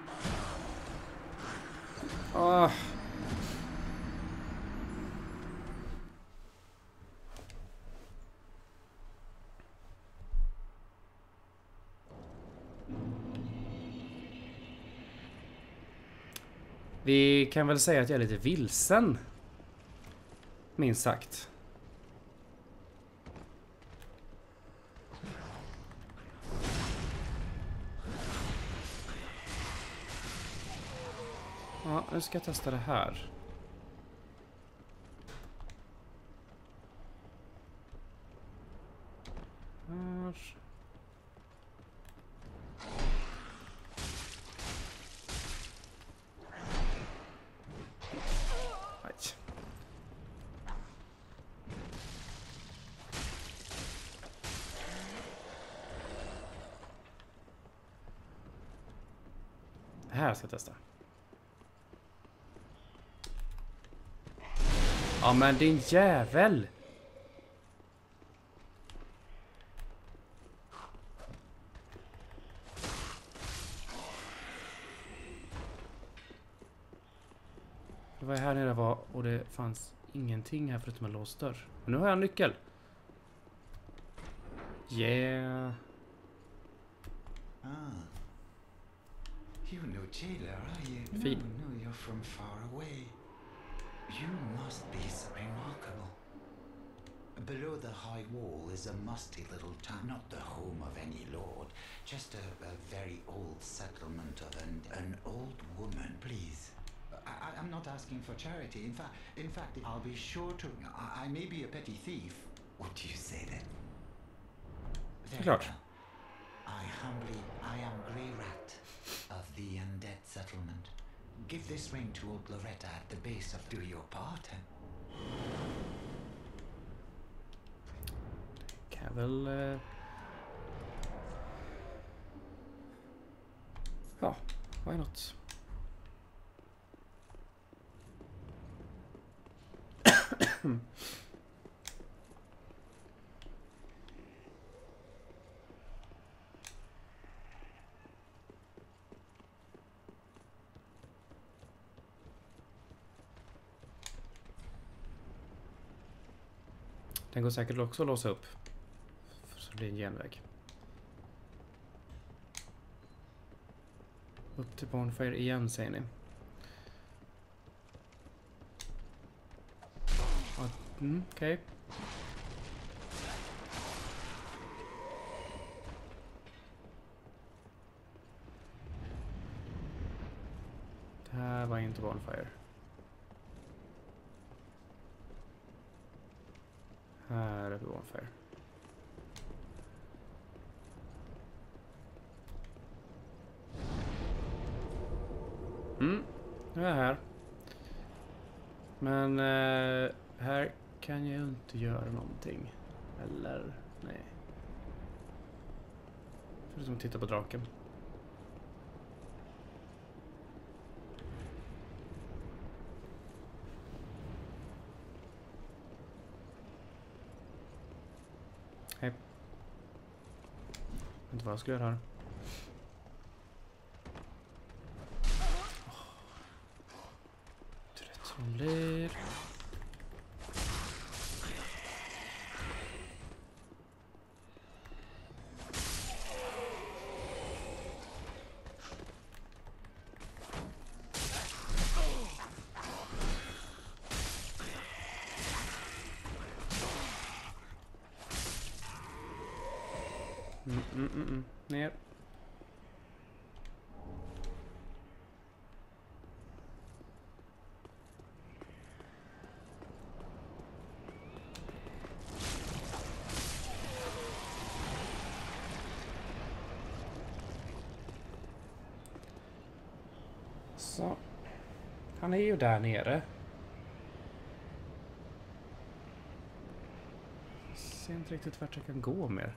Ah. Vi kan väl säga att jag är lite vilsen. Minst sagt. Ja, nu ska jag testa det här. Här. Aj. Det här ska jag testa. Ja, men din jävel. Det var här nere var och det fanns ingenting här förutom en låst dörr. Men nu har jag en nyckel. Yeah. You know jailer, are you? Fint. No, you're from far away. You must be so remarkable. Below the high wall is a musty little town, not the home of any lord, just a very old settlement of an old woman. Please, I'm not asking for charity. In fact, I'll be sure to. I may be a petty thief. What do you say then? Very Klart. well. I am Grey Rat of the undead settlement. Give this ring to old Loretta at the base of Do Your Part. Kan jag väl... Ja, why not? Den går säkert också att låsa upp. Så det blir en genväg. Upp till Bonfire igen, säger ni. Okej. Det här var inte Bonfire. Här är Bonfire. Nu är jag här. Men här kan jag inte göra någonting. Eller, nej. Förutom att titta på draken. Hej. Jag vet inte vad jag ska göra här. Rätt som blir. Ner. Så. Han är ju där nere. Jag ser inte riktigt vart jag kan gå mer.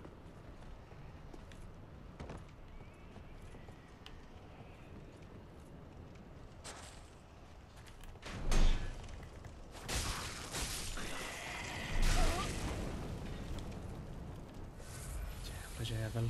Jävel.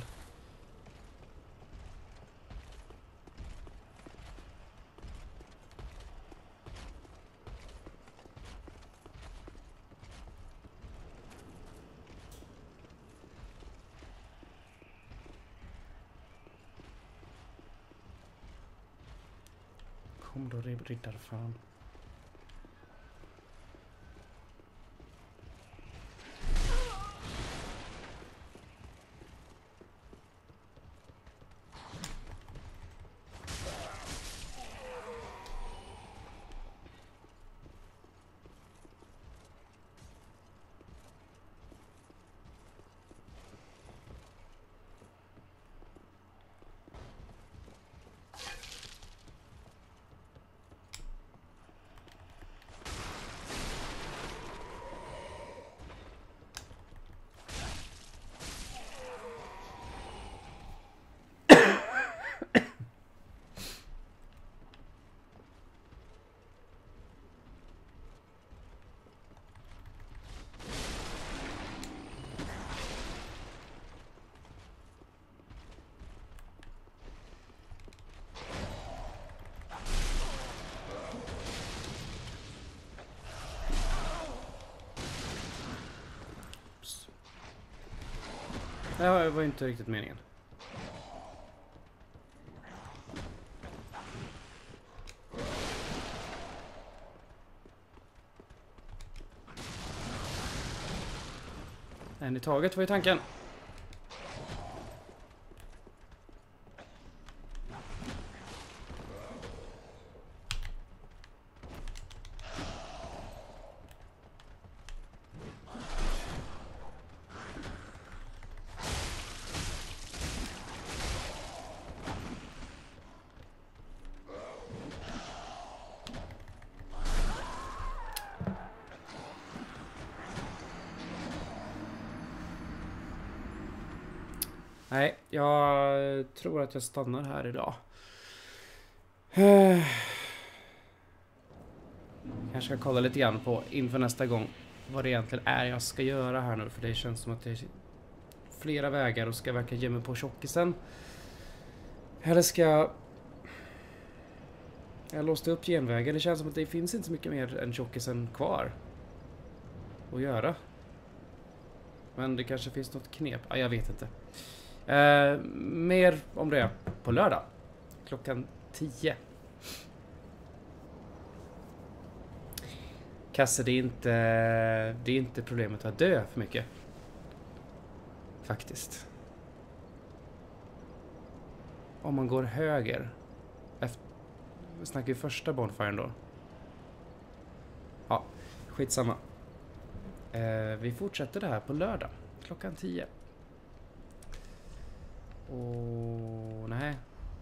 Kom då, riddarfan. Det var inte riktigt meningen. En i taget var ju tanken. Nej, jag tror att jag stannar här idag. Kanske ska kolla lite grann på inför nästa gång vad det egentligen är jag ska göra här nu. För det känns som att det är flera vägar och ska verka ge mig på tjockisen. Eller ska jag låste upp genvägen? Det känns som att det finns inte så mycket mer än tjockisen kvar att göra. Men det kanske finns något knep. Ja, jag vet inte. Mer om det på lördag. Klockan 10. Kasse, det är inte problemet att dö för mycket. Faktiskt. Om man går höger. Vi snackar ju första bonfiren då. Ja, skitsamma. Vi fortsätter det här på lördag. Klockan 10. Och nej.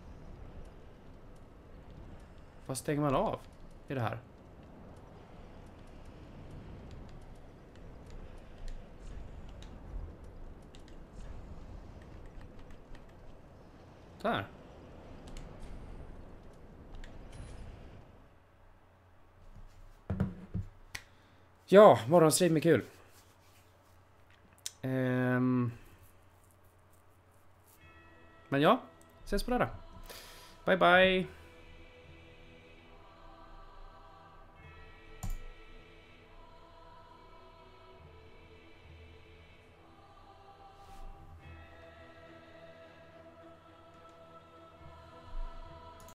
Vad stänger man av i det här? Där. Ja, morgonstream är kul. Men ja, ses på lördag. Bye bye.